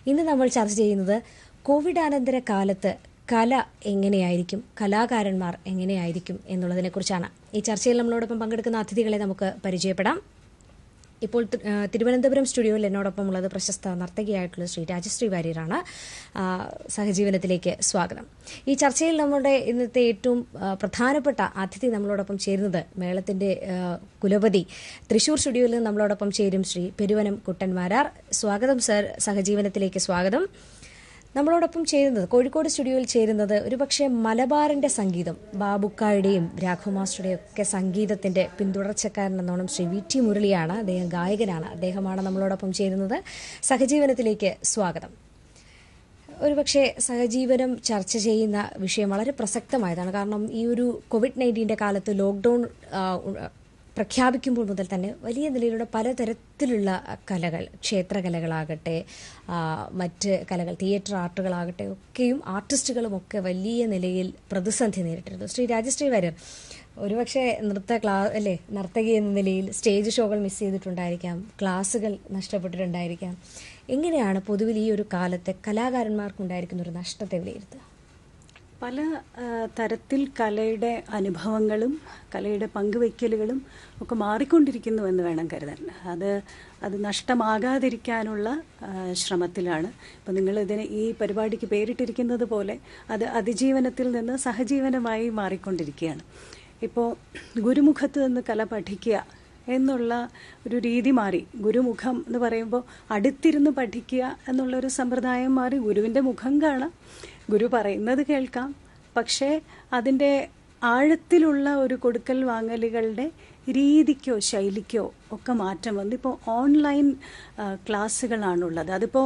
ഇന്ന് നമ്മൾ ചർച്ച ചെയ്യുന്നത് കോവിഡാനന്തര കാലത്ത് കല എങ്ങനെയായിരിക്കും, കലാകാരന്മാർ എങ്ങനെയായിരിക്കും എന്നുള്ളതിനെക്കുറിച്ചാണ്. ഈ ചർച്ചയിൽ നമ്മളോടൊപ്പം പങ്കെടുക്കുന്ന അതിഥികളെ നമുക്ക് പരിചയപ്പെടാം. ഇപ്പോൾ തിരുവനന്തപുരം സ്റ്റുഡിയോയിൽ എന്നോടൊപ്പം ഉള്ളത് പ്രശസ്ത നർത്തകിയായിട്ടുള്ള ശ്രീ രാജശ്രീ വാര്യരാണ്. സഹജീവനത്തിലേക്ക് സ്വാഗതം. ഈ ചർച്ചയിൽ നമ്മുടെ ഇന്നത്തെ ഏറ്റവും പ്രധാനപ്പെട്ട അതിഥി നമ്മളോടൊപ്പം ചേരുന്നത് മേളത്തിന്റെ കുലപതി തൃശൂർ സ്റ്റുഡിയോയിൽ നിന്ന് നമ്മളോടൊപ്പം ചേരും ശ്രീ പെരുവനം കുട്ടന്മാരാർ. സ്വാഗതം സർ, സഹജീവനത്തിലേക്ക് സ്വാഗതം. നമ്മളോടൊപ്പം ചേരുന്നത്, കോഴിക്കോട് സ്റ്റുഡിയോയിൽ ചേരുന്നത് ഒരുപക്ഷെ മലബാറിന്റെ സംഗീതം, ബാബുക്കായുടെയും രാഘവ മാസ്റ്ററുടെയും ഒക്കെ സംഗീതത്തിന്റെ പിന്തുടർച്ചക്കാരൻ എന്നോണം ശ്രീ വി ടി മുരളിയാണ്. അദ്ദേഹം ഗായകനാണ്. അദ്ദേഹമാണ് നമ്മളോടൊപ്പം ചേരുന്നത്. സഹജീവനത്തിലേക്ക് സ്വാഗതം. ഒരുപക്ഷെ സഹജീവനം ചർച്ച ചെയ്യുന്ന വിഷയം വളരെ പ്രസക്തമായതാണ്. കാരണം ഈ ഒരു കോവിഡ്-19 കാലത്ത് ലോക്ക്ഡൌൺ പ്രഖ്യാപിക്കുമ്പോൾ മുതൽ തന്നെ വലിയ നിലയിലുള്ള പലതരത്തിലുള്ള കലകൾ, ക്ഷേത്രകലകളാകട്ടെ, മറ്റ് കലകൾ, തിയേറ്റർ ആർട്ടുകളാകട്ടെ ഒക്കെയും ആർട്ടിസ്റ്റുകളും ഒക്കെ വലിയ നിലയിൽ പ്രതിസന്ധി നേരിട്ടിരുന്നു. ശ്രീ രാജശ്രീ വാര്യർ, ഒരുപക്ഷെ നർത്തകി എന്ന നിലയിൽ സ്റ്റേജ് ഷോകൾ മിസ് ചെയ്തിട്ടുണ്ടായിരിക്കാം, ക്ലാസുകൾ നഷ്ടപ്പെട്ടിട്ടുണ്ടായിരിക്കാം. എങ്ങനെയാണ് പൊതുവിൽ ഈ ഒരു കാലത്തെ കലാകാരന്മാർക്കുണ്ടായിരിക്കുന്ന ഒരു നഷ്ടത്തെ വിലയിരുത്തുക? പല തരത്തിൽ കലയുടെ അനുഭവങ്ങളും കലയുടെ പങ്കുവയ്ക്കലുകളും ഒക്കെ മാറിക്കൊണ്ടിരിക്കുന്നു എന്ന് വേണം കരുതാൻ. അത് നഷ്ടമാകാതിരിക്കാനുള്ള ശ്രമത്തിലാണ്. ഇപ്പം നിങ്ങൾ ഈ പരിപാടിക്ക് പേരിട്ടിരിക്കുന്നത് പോലെ അത് അതിജീവനത്തിൽ നിന്ന് സഹജീവനമായി മാറിക്കൊണ്ടിരിക്കുകയാണ്. ഇപ്പോൾ ഗുരുമുഖത്ത് നിന്ന് കല പഠിക്കുക എന്നുള്ള ഒരു രീതി മാറി. ഗുരുമുഖം എന്ന് പറയുമ്പോൾ അടുത്തിരുന്ന് പഠിക്കുക എന്നുള്ളൊരു സമ്പ്രദായം മാറി. ഗുരുവിൻ്റെ മുഖം കാണാം, ഗുരു പറയുന്നത് കേൾക്കാം, പക്ഷേ അതിൻ്റെ ആഴത്തിലുള്ള ഒരു കൊടുക്കൽ വാങ്ങലുകളുടെ രീതിക്കോ ശൈലിക്കോ ഒക്കെ മാറ്റം വന്നു. ഇപ്പോൾ ഓൺലൈൻ ക്ലാസ്സുകളാണുള്ളത്. അതിപ്പോൾ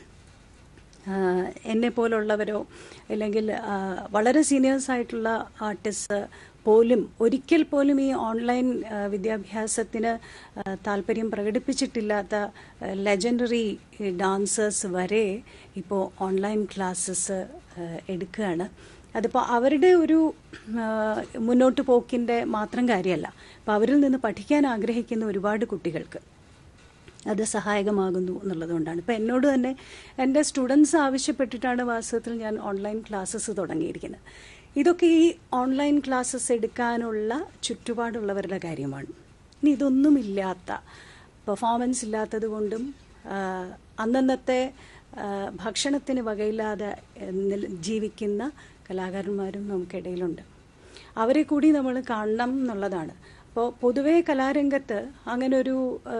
എന്നെ പോലുള്ളവരോ അല്ലെങ്കിൽ വളരെ സീനിയേഴ്സായിട്ടുള്ള ആർട്ടിസ്റ്റ് പോലും ഒരിക്കൽ പോലും ഈ ഓൺലൈൻ വിദ്യാഭ്യാസത്തിന് താല്പര്യം പ്രകടിപ്പിച്ചിട്ടില്ലാത്ത ലെജൻഡറി ഡാൻസേഴ്സ് വരെ ഇപ്പോൾ ഓൺലൈൻ ക്ലാസ്സസ് എടുക്കുകയാണ്. അതിപ്പോൾ അവരുടെ ഒരു മുന്നോട്ട് പോക്കിൻ്റെ മാത്രം കാര്യമല്ല, അപ്പോൾ അവരിൽ നിന്ന് പഠിക്കാൻ ആഗ്രഹിക്കുന്ന ഒരുപാട് കുട്ടികൾക്ക് അത് സഹായകമാകുന്നു എന്നുള്ളതുകൊണ്ടാണ്. ഇപ്പോൾ എന്നോട് തന്നെ എൻ്റെ സ്റ്റുഡൻസ് ആവശ്യപ്പെട്ടിട്ടാണ് വാസ്തവത്തിൽ ഞാൻ ഓൺലൈൻ ക്ലാസ്സസ് തുടങ്ങിയിരിക്കുന്നത്. ഇതൊക്കെ ഈ ഓൺലൈൻ ക്ലാസ്സസ് എടുക്കാനുള്ള ചുറ്റുപാടുള്ളവരുടെ കാര്യമാണ്. ഇനി ഇതൊന്നുമില്ലാത്ത, പെർഫോമൻസ് ഇല്ലാത്തത് കൊണ്ടും അന്നന്നത്തെ ഭക്ഷണത്തിന് വകയില്ലാതെ ജീവിക്കുന്ന കലാകാരന്മാരും നമുക്കിടയിലുണ്ട്. അവരെ കൂടി നമ്മൾ കാണണം എന്നുള്ളതാണ്. അപ്പോൾ പൊതുവേ കലാരംഗത്ത് അങ്ങനെ ഒരു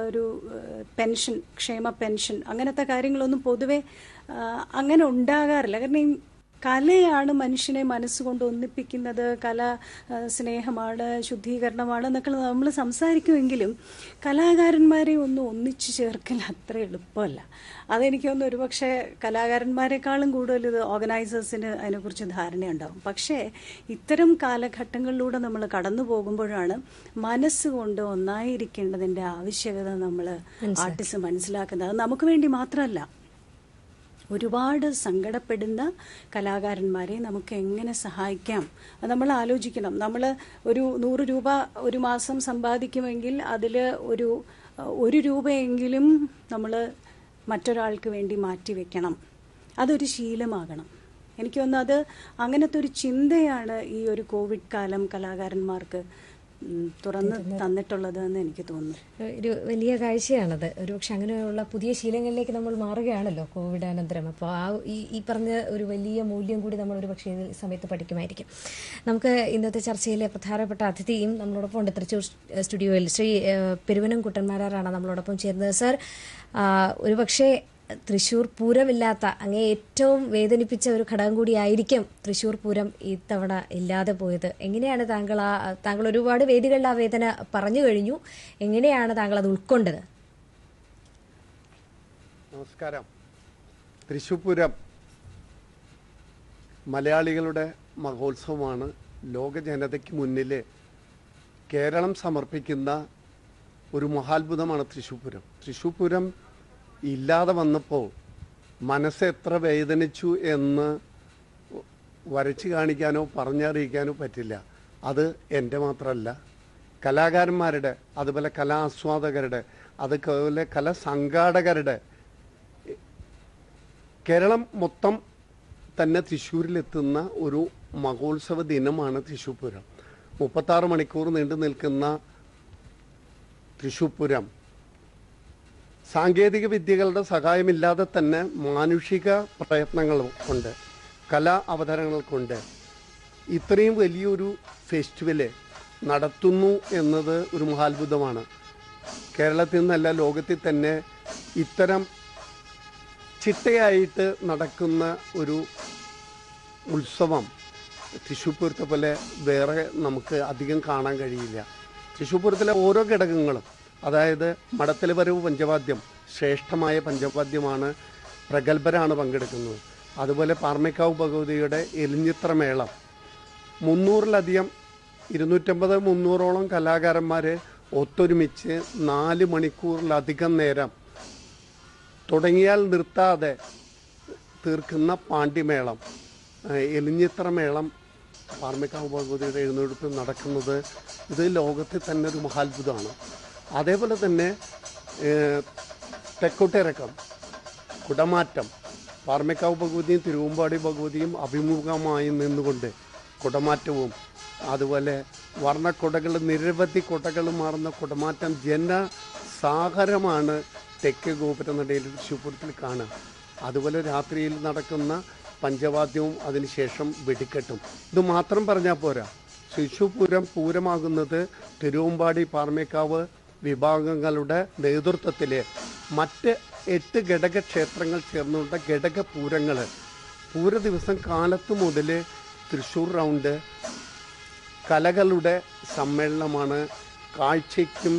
പെൻഷൻ, ക്ഷേമ പെൻഷൻ, അങ്ങനത്തെ കാര്യങ്ങളൊന്നും പൊതുവെ അങ്ങനെ ഉണ്ടാകാറില്ല. കാരണം കലയാണ് മനുഷ്യനെ മനസ്സുകൊണ്ട് ഒന്നിപ്പിക്കുന്നത്. കല സ്നേഹമാണ്, ശുദ്ധീകരണമാണ് എന്നൊക്കെ നമ്മൾ സംസാരിക്കുമെങ്കിലും കലാകാരന്മാരെ ഒന്നും ഒന്നിച്ചു ചേർക്കൽ അത്ര എളുപ്പമല്ല. അതെനിക്ക് തോന്നുന്നു ഒരുപക്ഷെ കലാകാരന്മാരെക്കാളും കൂടുതൽ ഇത് ഓർഗനൈസേഴ്സിന് അതിനെക്കുറിച്ച് ധാരണയുണ്ടാവും. പക്ഷേ ഇത്തരം കാലഘട്ടങ്ങളിലൂടെ നമ്മൾ കടന്നു പോകുമ്പോഴാണ് മനസ്സുകൊണ്ട് ഒന്നായിരിക്കേണ്ടതിൻ്റെ ആവശ്യകത നമ്മൾ ആർട്ടിസ്റ്റ് മനസ്സിലാക്കുന്നത്. അത് നമുക്ക് വേണ്ടി മാത്രമല്ല, ഒരുപാട് സങ്കടപ്പെടുന്ന കലാകാരന്മാരെ നമുക്ക് എങ്ങനെ സഹായിക്കാം അത് നമ്മൾ ആലോചിക്കണം. നമ്മൾ ഒരു 100 രൂപ ഒരു മാസം സമ്പാദിക്കുമെങ്കിൽ അതിൽ ഒരു രൂപയെങ്കിലും നമ്മൾ മറ്റൊരാൾക്ക് വേണ്ടി മാറ്റിവെക്കണം. അതൊരു ശീലമാകണം. എനിക്ക് തോന്നുന്നു അത് അങ്ങനത്തെ ഒരു ചിന്തയാണ് ഈ ഒരു കോവിഡ് കാലം കലാകാരന്മാർക്ക് തുറന്ന് തന്നിട്ടുള്ളത് എന്ന് എനിക്ക് തോന്നുന്നു. ഒരു വലിയ കാഴ്ചയാണത്. ഒരുപക്ഷെ അങ്ങനെയുള്ള പുതിയ ശീലങ്ങളിലേക്ക് നമ്മൾ മാറുകയാണല്ലോ കോവിഡാനന്തരം. അപ്പോൾ ഈ പറഞ്ഞ ഒരു വലിയ മൂല്യം കൂടി നമ്മൾ ഒരുപക്ഷെ ഈ സമയത്ത് പഠിക്കുമായിരിക്കും. നമുക്ക് ഇന്നത്തെ ചർച്ചയിലെ പ്രധാനപ്പെട്ട അതിഥിയും നമ്മളോടൊപ്പം ഉണ്ട്. തൃശ്ശൂർ സ്റ്റുഡിയോയിൽ ശ്രീ പെരുവനം കുട്ടന്മാരാറാണ് നമ്മളോടൊപ്പം ചേരുന്നത്. സർ, ഒരുപക്ഷെ തൃശ്ശൂർ പൂരമില്ലാത്ത, അങ്ങേ ഏറ്റവും വേദനിപ്പിച്ച ഒരു ഘടകം കൂടിയായിരിക്കും തൃശ്ശൂർ പൂരം ഇത്തവണ ഇല്ലാതെ പോയത്. എങ്ങനെയാണ് താങ്കൾ ഒരുപാട് വേദികളിൽ ആ വേദന പറഞ്ഞു കഴിഞ്ഞു, എങ്ങനെയാണ് താങ്കൾ അത് ഉൾക്കൊണ്ടത്? നമസ്കാരം. തൃശ്ശൂർ പൂരം മലയാളികളുടെ മഹോത്സവമാണ്. ലോക ജനതയ്ക്ക് മുന്നിൽ കേരളം സമർപ്പിക്കുന്ന ഒരു മഹാത്ഭുതമാണ് തൃശ്ശൂർ പൂരം. തൃശ്ശൂർ പൂരം ഇല്ലാതെ വന്നപ്പോൾ മനസ്സ് എത്ര വേദനിച്ചു എന്ന് വരച്ചു കാണിക്കാനോ പറഞ്ഞറിയിക്കാനോ പറ്റില്ല. അത് എൻ്റെ മാത്രമല്ല, കലാകാരന്മാരുടെ, അതുപോലെ കലാസ്വാദകരുടെ, അതുപോലെ കലാസംഘാടകരുടെ കേരളം മൊത്തം തന്നെ തൃശ്ശൂരിലെത്തുന്ന ഒരു മഹോത്സവ ദിനമാണ് തൃശ്ശൂർ പൂരം. 36 മണിക്കൂർ നീണ്ടു നിൽക്കുന്ന തൃശ്ശൂർ പൂരം സാങ്കേതിക വിദ്യകളുടെ സഹായമില്ലാതെ തന്നെ മാനുഷിക പ്രയത്നങ്ങൾ കൊണ്ട്, കലാ അവതരണങ്ങൾ കൊണ്ട് ഇത്രയും വലിയൊരു ഫെസ്റ്റിവല് നടത്തുന്നു എന്നത് ഒരു മഹാത്ഭുതമാണ്. കേരളത്തിൽ നിന്നല്ല, ലോകത്തിൽ തന്നെ ഇത്തരം ചിട്ടയായിട്ട് നടക്കുന്ന ഒരു ഉത്സവം തൃശ്ശൂർ പൂരത്തെ പോലെ വേറെ നമുക്ക് അധികം കാണാൻ കഴിയില്ല. തൃശ്ശൂർ പൂരത്തിലെ ഓരോ ഘടകങ്ങളും, അതായത് മടത്തിലെ വരവ് പഞ്ചവാദ്യം ശ്രേഷ്ഠമായ പഞ്ചവാദ്യമാണ്, പ്രഗത്ഭരാണ് പങ്കെടുക്കുന്നത്. അതുപോലെ പാർമേക്കാവ് ഭഗവതിയുടെ എലിഞ്ഞിത്ര മേളം, 300-ലധികം 250-300ഓളം കലാകാരന്മാർ ഒത്തൊരുമിച്ച് 4 മണിക്കൂറിലധികം നേരം തുടങ്ങിയാൽ നിർത്താതെ തീർക്കുന്ന പാണ്ഡിമേളം, എലിഞ്ഞിത്ര മേളം, പാർമേക്കാവ് ഭഗവതിയുടെ എഴുന്നള്ളിപ്പ് നടക്കുന്നത് ഇത് ലോകത്തിൽ തന്നെ ഒരു മഹാത്ഭുതമാണ്. അതേപോലെ തന്നെ തെക്കോട്ടിറക്കം, കുടമാറ്റം, പാർമേക്കാവ് ഭഗവതിയും തിരുവമ്പാടി ഭഗവതിയും അഭിമുഖമായി നിന്നുകൊണ്ട് കുടമാറ്റവും, അതുപോലെ വർണ്ണക്കുടകൾ, നിരവധി കുടകൾ മാറുന്ന കുടമാറ്റം ജനസാഗരമാണ് തെക്ക് ഗോപുരനടയിൽ തൃശ്ശൂർപൂരത്തിൽ കാണുക. അതുപോലെ രാത്രിയിൽ നടക്കുന്ന പഞ്ചവാദ്യവും അതിനുശേഷം വെടിക്കെട്ടും. ഇത് മാത്രം പറഞ്ഞാൽ പോരാ. തൃശ്ശൂർ പൂരം പൂരമാകുന്നത് തിരുവമ്പാടി പാർമേക്കാവ് വിഭാഗങ്ങളുടെ നേതൃത്വത്തിൽ മറ്റ് 8 ഘടകക്ഷേത്രങ്ങൾ ചേർന്നുള്ള ഘടകപൂരങ്ങൾ പൂര ദിവസം കാലത്ത് മുതൽ തൃശ്ശൂർ റൗണ്ട് കലകളുടെ സമ്മേളനമാണ്. കാഴ്ചയ്ക്കും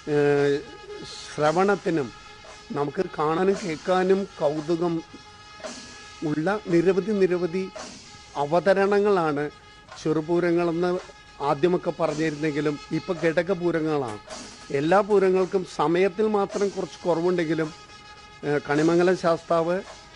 ശ്രവണത്തിനും നമുക്ക് കാണാനും കേൾക്കാനും കൗതുകം ഉള്ള നിരവധി അവതരണങ്ങളാണ് ചെറുപൂരങ്ങളെന്ന് ആദ്യമൊക്കെ പറഞ്ഞിരുന്നെങ്കിലും ഇപ്പം ഘടകപൂരങ്ങളാണ്. എല്ലാ പൂരങ്ങൾക്കും സമയത്തിൽ മാത്രം കുറച്ച് കുറവുണ്ടെങ്കിലും കണിമംഗലം ശാസ്താവ്,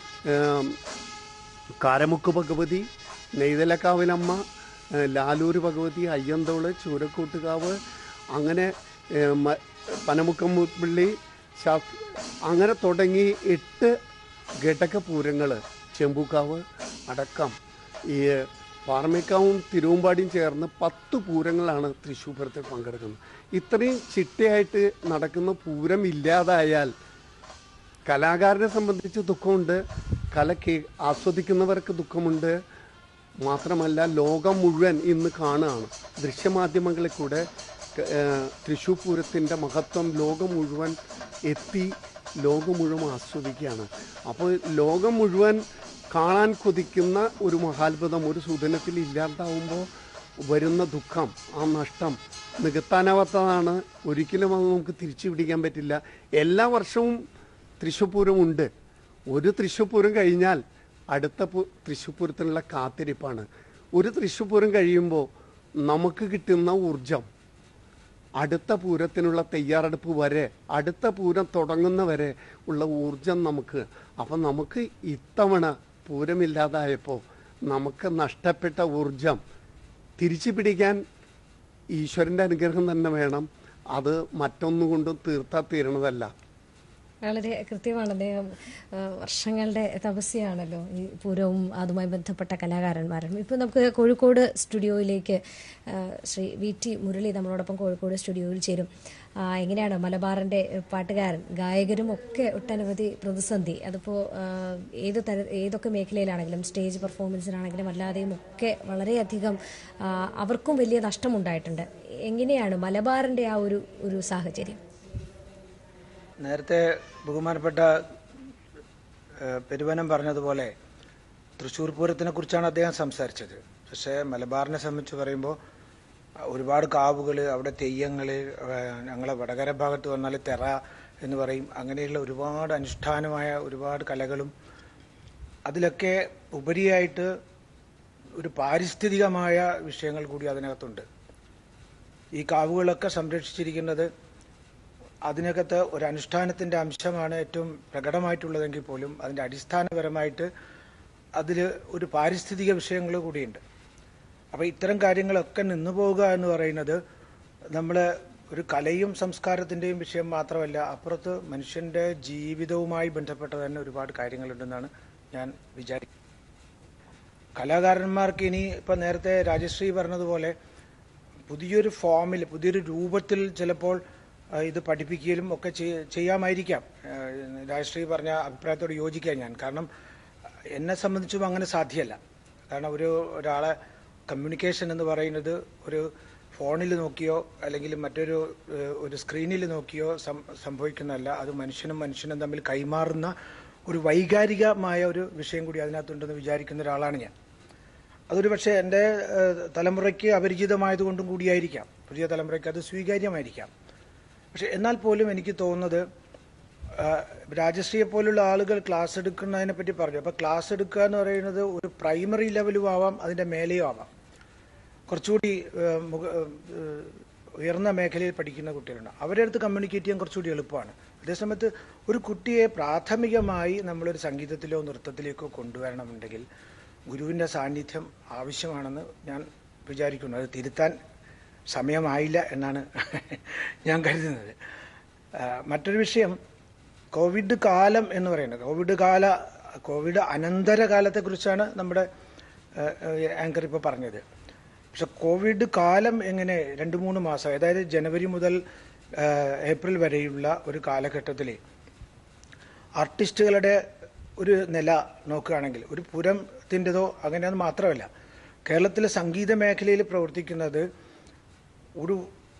കാരമുക്ക് ഭഗവതി, നെയ്തലക്കാവിലമ്മ, ലാലൂർ ഭഗവതി, അയ്യന്തോള്, ചൂരക്കൂട്ടുകാവ്, അങ്ങനെ പനമുക്കം മുപ്പള്ളി അങ്ങനെ തുടങ്ങി 8 ഘടകപൂരങ്ങൾ, ചെമ്പൂക്കാവ് അടക്കം ഈ പാർമേക്കാവും തിരുവമ്പാടിയും ചേർന്ന് 10 പൂരങ്ങളാണ് തൃശ്ശൂർ പൂരത്തിൽ പങ്കെടുക്കുന്നത്. ഇത്രയും ചിട്ടയായിട്ട് നടക്കുന്ന പൂരം ഇല്ലാതായാൽ കലാകാരനെ സംബന്ധിച്ച് ദുഃഖമുണ്ട്, കലയ്ക്ക് ആസ്വദിക്കുന്നവർക്ക് ദുഃഖമുണ്ട്. മാത്രമല്ല ലോകം മുഴുവൻ ഇന്ന് കാണുകയാണ്. ദൃശ്യമാധ്യമങ്ങളിൽ കൂടെ തൃശ്ശൂർ പൂരത്തിൻ്റെ മഹത്വം ലോകം മുഴുവൻ എത്തി, ലോകം മുഴുവൻ ആസ്വദിക്കുകയാണ്. അപ്പോൾ ലോകം മുഴുവൻ കാണാൻ കൊതിക്കുന്ന ഒരു മഹാത്ഭുതം ഒരു സുദിനത്തിൽ ഇല്ലാതാവുമ്പോൾ വരുന്ന ദുഃഖം, ആ നഷ്ടം നികത്താനാവാത്തതാണ്. ഒരിക്കലും അത് നമുക്ക് തിരിച്ചു പിടിക്കാൻ പറ്റില്ല. എല്ലാ വർഷവും തൃശ്ശൂർ പൂരമുണ്ട്. ഒരു തൃശ്ശൂർ പൂരം കഴിഞ്ഞാൽ അടുത്ത തൃശ്ശൂർ പൂരത്തിനുള്ള കാത്തിരിപ്പാണ്. ഒരു തൃശ്ശൂർ പൂരം കഴിയുമ്പോൾ നമുക്ക് കിട്ടുന്ന ഊർജം അടുത്ത പൂരത്തിനുള്ള തയ്യാറെടുപ്പ് വരെ, അടുത്ത പൂരം തുടങ്ങുന്നവരെ ഉള്ള ഊർജം നമുക്ക്. അപ്പം നമുക്ക് ഇത്തവണ പൂരമില്ലാതായപ്പോൾ നമുക്ക് നഷ്ടപ്പെട്ട ഊർജം തിരിച്ചു പിടിക്കാൻ ഈശ്വരൻ്റെ അനുഗ്രഹം തന്നെ വേണം. അത് മറ്റൊന്നുകൊണ്ടും തീർത്താൽ തീരണതല്ല. വളരെ കൃത്യമാണ്. അദ്ദേഹം വർഷങ്ങളുടെ തപസ്യയാണല്ലോ ഈ പൂരവും അതുമായി ബന്ധപ്പെട്ട കലാകാരന്മാരും. ഇപ്പോൾ നമുക്ക് കോഴിക്കോട് സ്റ്റുഡിയോയിലേക്ക് ശ്രീ VT മുരളി നമ്മളോടൊപ്പം കോഴിക്കോട് സ്റ്റുഡിയോയിൽ ചേരും. എങ്ങനെയാണ് മലബാറിൻ്റെ പാട്ടുകാരൻ, ഗായകരും ഒക്കെ ഒട്ടനവധി പ്രതിസന്ധി, അതിപ്പോൾ ഏതൊക്കെ മേഖലയിലാണെങ്കിലും സ്റ്റേജ് പെർഫോമൻസിനാണെങ്കിലും അല്ലാതെയും ഒക്കെ വളരെയധികം അവർക്കും വലിയ നഷ്ടമുണ്ടായിട്ടുണ്ട്. എങ്ങനെയാണ് മലബാറിൻ്റെ ആ ഒരു സാഹചര്യം? നേരത്തെ ബഹുമാനപ്പെട്ട പെരുവനം പറഞ്ഞതുപോലെ തൃശ്ശൂർ പൂരത്തിനെ കുറിച്ചാണ് അദ്ദേഹം സംസാരിച്ചത്. പക്ഷേ മലബാറിനെ സംബന്ധിച്ച് പറയുമ്പോൾ ഒരുപാട് കാവുകൾ, അവിടെ തെയ്യങ്ങൾ, ഞങ്ങളെ വടകര ഭാഗത്ത് വന്നാൽ തെറ എന്ന് പറയും, അങ്ങനെയുള്ള ഒരുപാട് അനുഷ്ഠാനമായ ഒരുപാട് കലകളും അതിലൊക്കെ ഉപരിയായിട്ട് ഒരു പാരിസ്ഥിതികമായ വിഷയങ്ങൾ കൂടി അതിനകത്തുണ്ട്. ഈ കാവുകളൊക്കെ സംരക്ഷിച്ചിരിക്കുന്നത് അതിനകത്ത് ഒരു അനുഷ്ഠാനത്തിൻ്റെ അംശമാണ് ഏറ്റവും പ്രകടമായിട്ടുള്ളതെങ്കിൽ പോലും അതിൻ്റെ അടിസ്ഥാനപരമായിട്ട് അതിൽ ഒരു പാരിസ്ഥിതിക വിഷയങ്ങൾ കൂടിയുണ്ട്. അപ്പോൾ ഇത്തരം കാര്യങ്ങളൊക്കെ നിന്നു പോവുക എന്ന് പറയുന്നത് നമ്മൾ ഒരു കലയും സംസ്കാരത്തിൻ്റെയും വിഷയം മാത്രമല്ല, അപ്പുറത്ത് മനുഷ്യൻ്റെ ജീവിതവുമായി ബന്ധപ്പെട്ട തന്നെ ഒരുപാട് കാര്യങ്ങളുണ്ടെന്നാണ് ഞാൻ വിചാരിക്കുന്നു. കലാകാരന്മാർക്ക് ഇനി ഇപ്പം നേരത്തെ രാജശ്രീ പറഞ്ഞതുപോലെ പുതിയൊരു ഫോമിൽ, പുതിയൊരു രൂപത്തിൽ ചിലപ്പോൾ ഇത് പഠിപ്പിക്കലും ഒക്കെ ചെയ്യാമായിരിക്കാം. രാജശ്രീ പറഞ്ഞ അഭിപ്രായത്തോട് യോജിക്കാൻ ഞാൻ. കാരണം എന്നെ സംബന്ധിച്ചും അങ്ങനെ സാധ്യമല്ല. കാരണം ഒരാളെ കമ്മ്യൂണിക്കേഷൻ എന്ന് പറയുന്നത് ഒരു ഫോണിൽ നോക്കിയോ അല്ലെങ്കിൽ ഒരു സ്ക്രീനിൽ നോക്കിയോ സംഭവിക്കുന്നതല്ല. അത് മനുഷ്യനും തമ്മിൽ കൈമാറുന്ന ഒരു വൈകാരികമായ ഒരു വിഷയം കൂടി അതിനകത്തുണ്ടെന്ന് വിചാരിക്കുന്ന ഒരാളാണ് ഞാൻ. അതൊരു പക്ഷേ എൻ്റെ തലമുറയ്ക്ക് അപരിചിതമായതുകൊണ്ടും കൂടിയായിരിക്കാം. പുതിയ തലമുറയ്ക്ക് അത് സ്വീകാര്യമായിരിക്കാം. പക്ഷെ എന്നാൽ പോലും എനിക്ക് തോന്നുന്നത് രാജശ്രീയെ പോലുള്ള ആളുകൾ ക്ലാസ് എടുക്കുന്നതിനെ പറ്റി പറഞ്ഞു. അപ്പോൾ ക്ലാസ് എടുക്കുക എന്ന് പറയുന്നത് ഒരു പ്രൈമറി ലെവലും ആവാം, അതിൻ്റെ മേലെയും ആവാം. കുറച്ചുകൂടി ഉയർന്ന മേഖലയിൽ പഠിക്കുന്ന കുട്ടികളുണ്ട്. അവരുടെ അടുത്ത് കമ്മ്യൂണിക്കേറ്റ് ചെയ്യാൻ കുറച്ചുകൂടി എളുപ്പമാണ്. അതേസമയത്ത് ഒരു കുട്ടിയെ പ്രാഥമികമായി നമ്മളൊരു സംഗീതത്തിലോ നൃത്തത്തിലേക്കോ കൊണ്ടുവരണമെന്നുണ്ടെങ്കിൽ ഗുരുവിൻ്റെ സാന്നിധ്യം ആവശ്യമാണെന്ന് ഞാൻ വിചാരിക്കുന്നു. അത് തിരുത്താൻ സമയമായില്ല എന്നാണ് ഞാൻ കരുതുന്നത്. മറ്റൊരു വിഷയം കോവിഡ് കാലം എന്ന് പറയുന്നത്, കോവിഡ് അനന്തര കാലത്തെക്കുറിച്ചാണ് നമ്മുടെ ആങ്കർ ഇപ്പോൾ പറഞ്ഞത്. പക്ഷെ കോവിഡ് കാലം എങ്ങനെ 2-3 മാസം, അതായത് ജനുവരി മുതൽ ഏപ്രിൽ വരെയുള്ള ഒരു കാലഘട്ടത്തിൽ ആർട്ടിസ്റ്റുകളുടെ ഒരു നില നോക്കുകയാണെങ്കിൽ ഒരു പൂരത്തിൻ്റെതോ അങ്ങനെയൊന്നും മാത്രമല്ല, കേരളത്തിലെ സംഗീത മേഖലയിൽ പ്രവർത്തിക്കുന്നത് ഒരു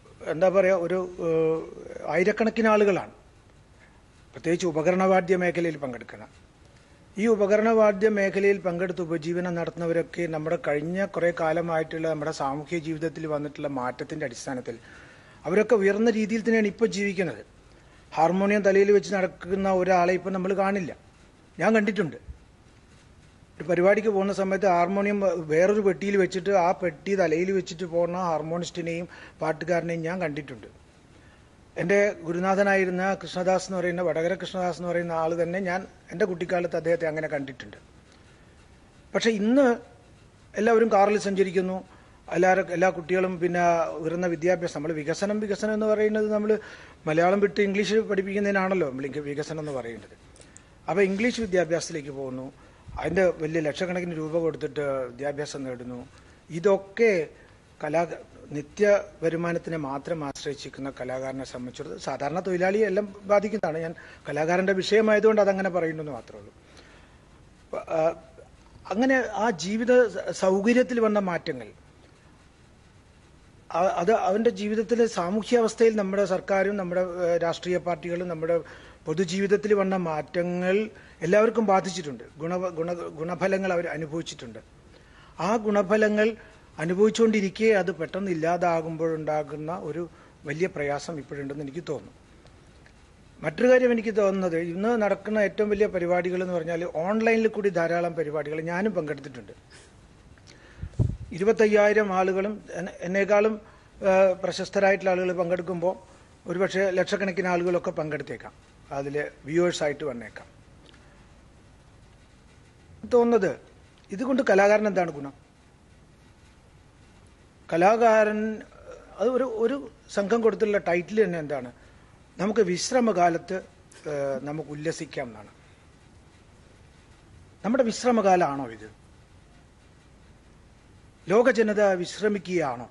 ആയിരക്കണക്കിന് ആളുകളാണ്. പ്രത്യേകിച്ച് ഉപകരണവാദ്യ മേഖലയിൽ പങ്കെടുക്കണം. ഈ ഉപകരണവാദ്യ മേഖലയിൽ പങ്കെടുത്ത് ഉപജീവനം നടത്തുന്നവരൊക്കെ നമ്മുടെ കഴിഞ്ഞ കുറേ കാലമായിട്ടുള്ള നമ്മുടെ സാമൂഹ്യ ജീവിതത്തിൽ വന്നിട്ടുള്ള മാറ്റത്തിൻ്റെ അടിസ്ഥാനത്തിൽ അവരൊക്കെ ഉയർന്ന രീതിയിൽ തന്നെയാണ് ഇപ്പോൾ ജീവിക്കുന്നത്. ഹാർമോണിയം തലയിൽ വെച്ച് നടക്കുന്ന ഒരാളെ ഇപ്പം നമ്മൾ കാണില്ല. ഞാൻ കണ്ടിട്ടുണ്ട്. ഒരു പരിപാടിക്ക് പോകുന്ന സമയത്ത് ഹാർമോണിയം വേറൊരു പെട്ടിയിൽ വെച്ചിട്ട് ആ പെട്ടി തലയിൽ വെച്ചിട്ട് പോകുന്ന ഹാർമോണിസ്റ്റിനെയും പാട്ടുകാരനെയും ഞാൻ കണ്ടിട്ടുണ്ട്. എൻ്റെ ഗുരുനാഥനായിരുന്ന കൃഷ്ണദാസ് എന്ന് പറയുന്ന, വടകര കൃഷ്ണദാസ് എന്ന് പറയുന്ന ആൾ തന്നെ ഞാൻ എൻ്റെ കുട്ടിക്കാലത്ത് അദ്ദേഹത്തെ അങ്ങനെ കണ്ടിട്ടുണ്ട്. പക്ഷെ ഇന്ന് എല്ലാവരും കാറിൽ സഞ്ചരിക്കുന്നു. എല്ലാ കുട്ടികളും പിന്നെ ഉയർന്ന വിദ്യാഭ്യാസം, നമ്മൾ വികസനം എന്ന് പറയുന്നത് നമ്മൾ മലയാളം വിട്ട് ഇംഗ്ലീഷ് പഠിപ്പിക്കുന്നതിനാണല്ലോ നമ്മൾ വികസനം എന്ന് പറയുന്നത്. അപ്പോൾ ഇംഗ്ലീഷ് വിദ്യാഭ്യാസത്തിലേക്ക് പോകുന്നു. അതിൻ്റെ വലിയ ലക്ഷക്കണക്കിന് രൂപ കൊടുത്തിട്ട് വിദ്യാഭ്യാസം നേടുന്നു. ഇതൊക്കെ നിത്യ വരുമാനത്തിനെ മാത്രം ആശ്രയിച്ചിരിക്കുന്ന കലാകാരനെ സംബന്ധിച്ചിടത്തോളം, സാധാരണ തൊഴിലാളിയെ എല്ലാം ബാധിക്കുന്നതാണ്. ഞാൻ കലാകാരൻ്റെ വിഷയമായതുകൊണ്ട് അതങ്ങനെ പറയുന്നെന്ന് മാത്രമേ ഉള്ളൂ. അങ്ങനെ ആ ജീവിത സൗകര്യത്തിൽ വന്ന മാറ്റങ്ങൾ, അത് അവൻ്റെ ജീവിതത്തിലെ സാമൂഹ്യാവസ്ഥയിൽ നമ്മുടെ സർക്കാരും നമ്മുടെ രാഷ്ട്രീയ പാർട്ടികളും നമ്മുടെ പൊതുജീവിതത്തിൽ വന്ന മാറ്റങ്ങൾ എല്ലാവർക്കും ബാധിച്ചിട്ടുണ്ട്. ഗുണഫലങ്ങൾ അവർ അനുഭവിച്ചിട്ടുണ്ട്. ആ ഗുണഫലങ്ങൾ അനുഭവിച്ചുകൊണ്ടിരിക്കെ അത് പെട്ടെന്ന് ഇല്ലാതാകുമ്പോഴുണ്ടാകുന്ന ഒരു വലിയ പ്രയാസം ഇപ്പോഴുണ്ടെന്ന് എനിക്ക് തോന്നുന്നു. മറ്റൊരു കാര്യം എനിക്ക് തോന്നുന്നത്, ഇന്ന് നടക്കുന്ന ഏറ്റവും വലിയ പരിപാടികൾ എന്ന് പറഞ്ഞാൽ ഓൺലൈനിൽ കൂടി ധാരാളം പരിപാടികൾ ഞാനും പങ്കെടുത്തിട്ടുണ്ട്. 25,000 ആളുകളും എന്നേക്കാളും പ്രശസ്തരായിട്ടുള്ള ആളുകൾ പങ്കെടുക്കുമ്പോൾ ഒരുപക്ഷെ ലക്ഷക്കണക്കിന് ആളുകളൊക്കെ പങ്കെടുത്തേക്കാം, അതിൽ വ്യൂവേഴ്സായിട്ട് വന്നേക്കാം. തോന്നുന്നത് ഇതുകൊണ്ട് കലാകാരൻ എന്താണ് ഗുണം? കലാകാരൻ അത് ഒരു സംഘം കൊടുത്തുള്ള ടൈറ്റിൽ തന്നെ എന്താണ്? നമുക്ക് വിശ്രമകാലത്ത് നമുക്ക് ഉല്ലസിക്കാം എന്നാണ്. നമ്മുടെ വിശ്രമകാലമാണോ ഇത്? ലോക ജനത വിശ്രമിക്കുകയാണോ?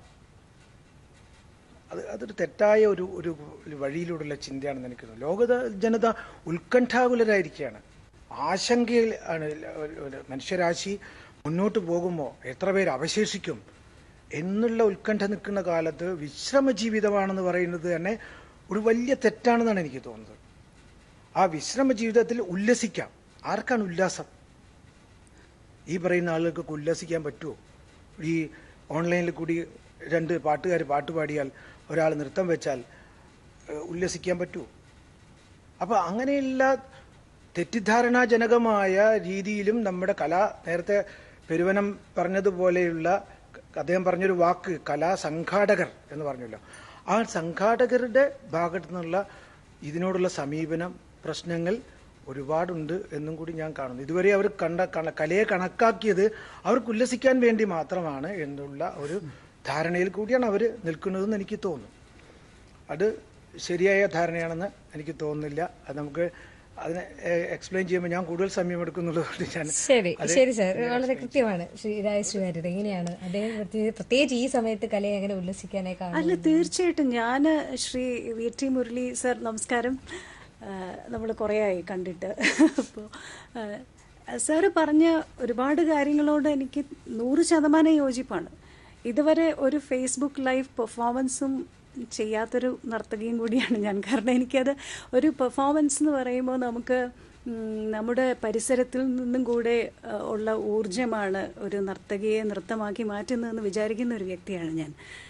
അതൊരു തെറ്റായ ഒരു വഴിയിലൂടെയുള്ള ചിന്തയാണെന്ന് എനിക്ക് തോന്നുന്നു. ലോക ജനത ഉത്കണ്ഠാകുലരായിരിക്കുകയാണ്, ആശങ്കയിൽ ആണ്. മനുഷ്യരാശി മുന്നോട്ട് പോകുമ്പോൾ എത്ര പേര് അവശേഷിക്കും എന്നുള്ള ഉത്കണ്ഠ നിൽക്കുന്ന കാലത്ത് വിശ്രമ ജീവിതമാണെന്ന് പറയുന്നത് തന്നെ ഒരു വലിയ തെറ്റാണെന്നാണ് എനിക്ക് തോന്നുന്നത്. ആ വിശ്രമ ജീവിതത്തിൽ ഉല്ലസിക്കാം. ആർക്കാണ് ഉല്ലാസം? ഈ പറയുന്ന ആളുകൾക്കൊക്കെ ഉല്ലസിക്കാൻ പറ്റുമോ? ഈ ഓൺലൈനിൽ കൂടി 2 പാട്ടുകാർ പാട്ട് പാടിയാൽ, ഒരാൾ നൃത്തം വെച്ചാൽ ഉല്ലസിക്കാൻ പറ്റുമോ? അപ്പോൾ അങ്ങനെയുള്ള തെറ്റിദ്ധാരണാജനകമായ രീതിയിലും നമ്മുടെ നേരത്തെ പെരുവനം പറഞ്ഞതുപോലെയുള്ള, അദ്ദേഹം പറഞ്ഞൊരു വാക്ക് കലാസംഘാടകർ എന്ന് പറഞ്ഞല്ലോ, ആ സംഘാടകരുടെ ഭാഗത്തു നിന്നുള്ള ഇതിനോടുള്ള സമീപനം, പ്രശ്നങ്ങൾ ഒരുപാടുണ്ട് എന്നും കൂടി ഞാൻ കാണുന്നു. ഇതുവരെ അവർ കലയെ കണക്കാക്കിയത് അവർക്ക് ഉല്ലസിക്കാൻ വേണ്ടി മാത്രമാണ് എന്നുള്ള ഒരു ധാരണയിൽ കൂടിയാണ് അവർ നിൽക്കുന്നതെന്ന് എനിക്ക് തോന്നുന്നു. അത് ശരിയായ ധാരണയാണെന്ന് എനിക്ക് തോന്നുന്നില്ല. അത് നമുക്ക് അതിനെ എക്സ്പ്ലെയിൻ ചെയ്യുമ്പോൾ ഞാൻ കൂടുതൽ സമയം എടുക്കുന്നുള്ളതുകൊണ്ട് ഞാൻ ശരി സാർ, വളരെ കൃത്യമാണ്. ശ്രീ രാജശ്രീ വാര്യർ എങ്ങനെയാണ് അദ്ദേഹം പ്രത്യേകിച്ച് ഈ സമയത്ത് കലയെ എങ്ങനെ ഉല്ലസിക്കാനായി കാണുന്നത്? അല്ല, തീർച്ചയായിട്ടും ഞാൻ ശ്രീ VT മുരളി സാർ, നമസ്കാരം. നമ്മൾ കുറേ ആയി കണ്ടിട്ട്. അപ്പോൾ സാറ് പറഞ്ഞ ഒരുപാട് കാര്യങ്ങളോട് എനിക്ക് 100% യോജിപ്പാണ്. ഇതുവരെ ഒരു ഫേസ്ബുക്ക് ലൈവ് പെർഫോമൻസും ചെയ്യാത്തൊരു നർത്തകിയും കൂടിയാണ് ഞാൻ. കാരണം എനിക്കത് ഒരു പെർഫോമൻസ് എന്ന് പറയുമ്പോൾ നമുക്ക് നമ്മുടെ പരിസരത്തിൽ നിന്നും കൂടെ ഉള്ള ഊർജമാണ് ഒരു നർത്തകിയെ നൃത്തമാക്കി മാറ്റുന്നതെന്ന് വിചാരിക്കുന്ന ഒരു വ്യക്തിയാണ് ഞാൻ.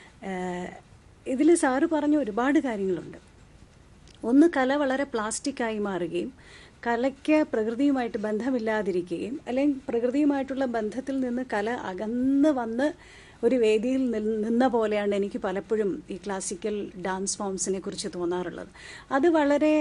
ഇതിൽ സാറ് പറഞ്ഞ ഒരുപാട് കാര്യങ്ങളുണ്ട്. ഒന്ന്, കല വളരെ പ്ലാസ്റ്റിക്കായി മാറുകയും കലയ്ക്ക് പ്രകൃതിയുമായിട്ട് ബന്ധമില്ലാതിരിക്കുകയും അല്ലെങ്കിൽ പ്രകൃതിയുമായിട്ടുള്ള ബന്ധത്തിൽ നിന്ന് കല അകന്ന് വന്ന് ഒരു വേദിയിൽ നിന്ന പോലെയാണ് എനിക്ക് പലപ്പോഴും ഈ ക്ലാസിക്കൽ ഡാൻസ് ഫോംസിനെ കുറിച്ച് തോന്നാറുള്ളത്. അത് വളരെ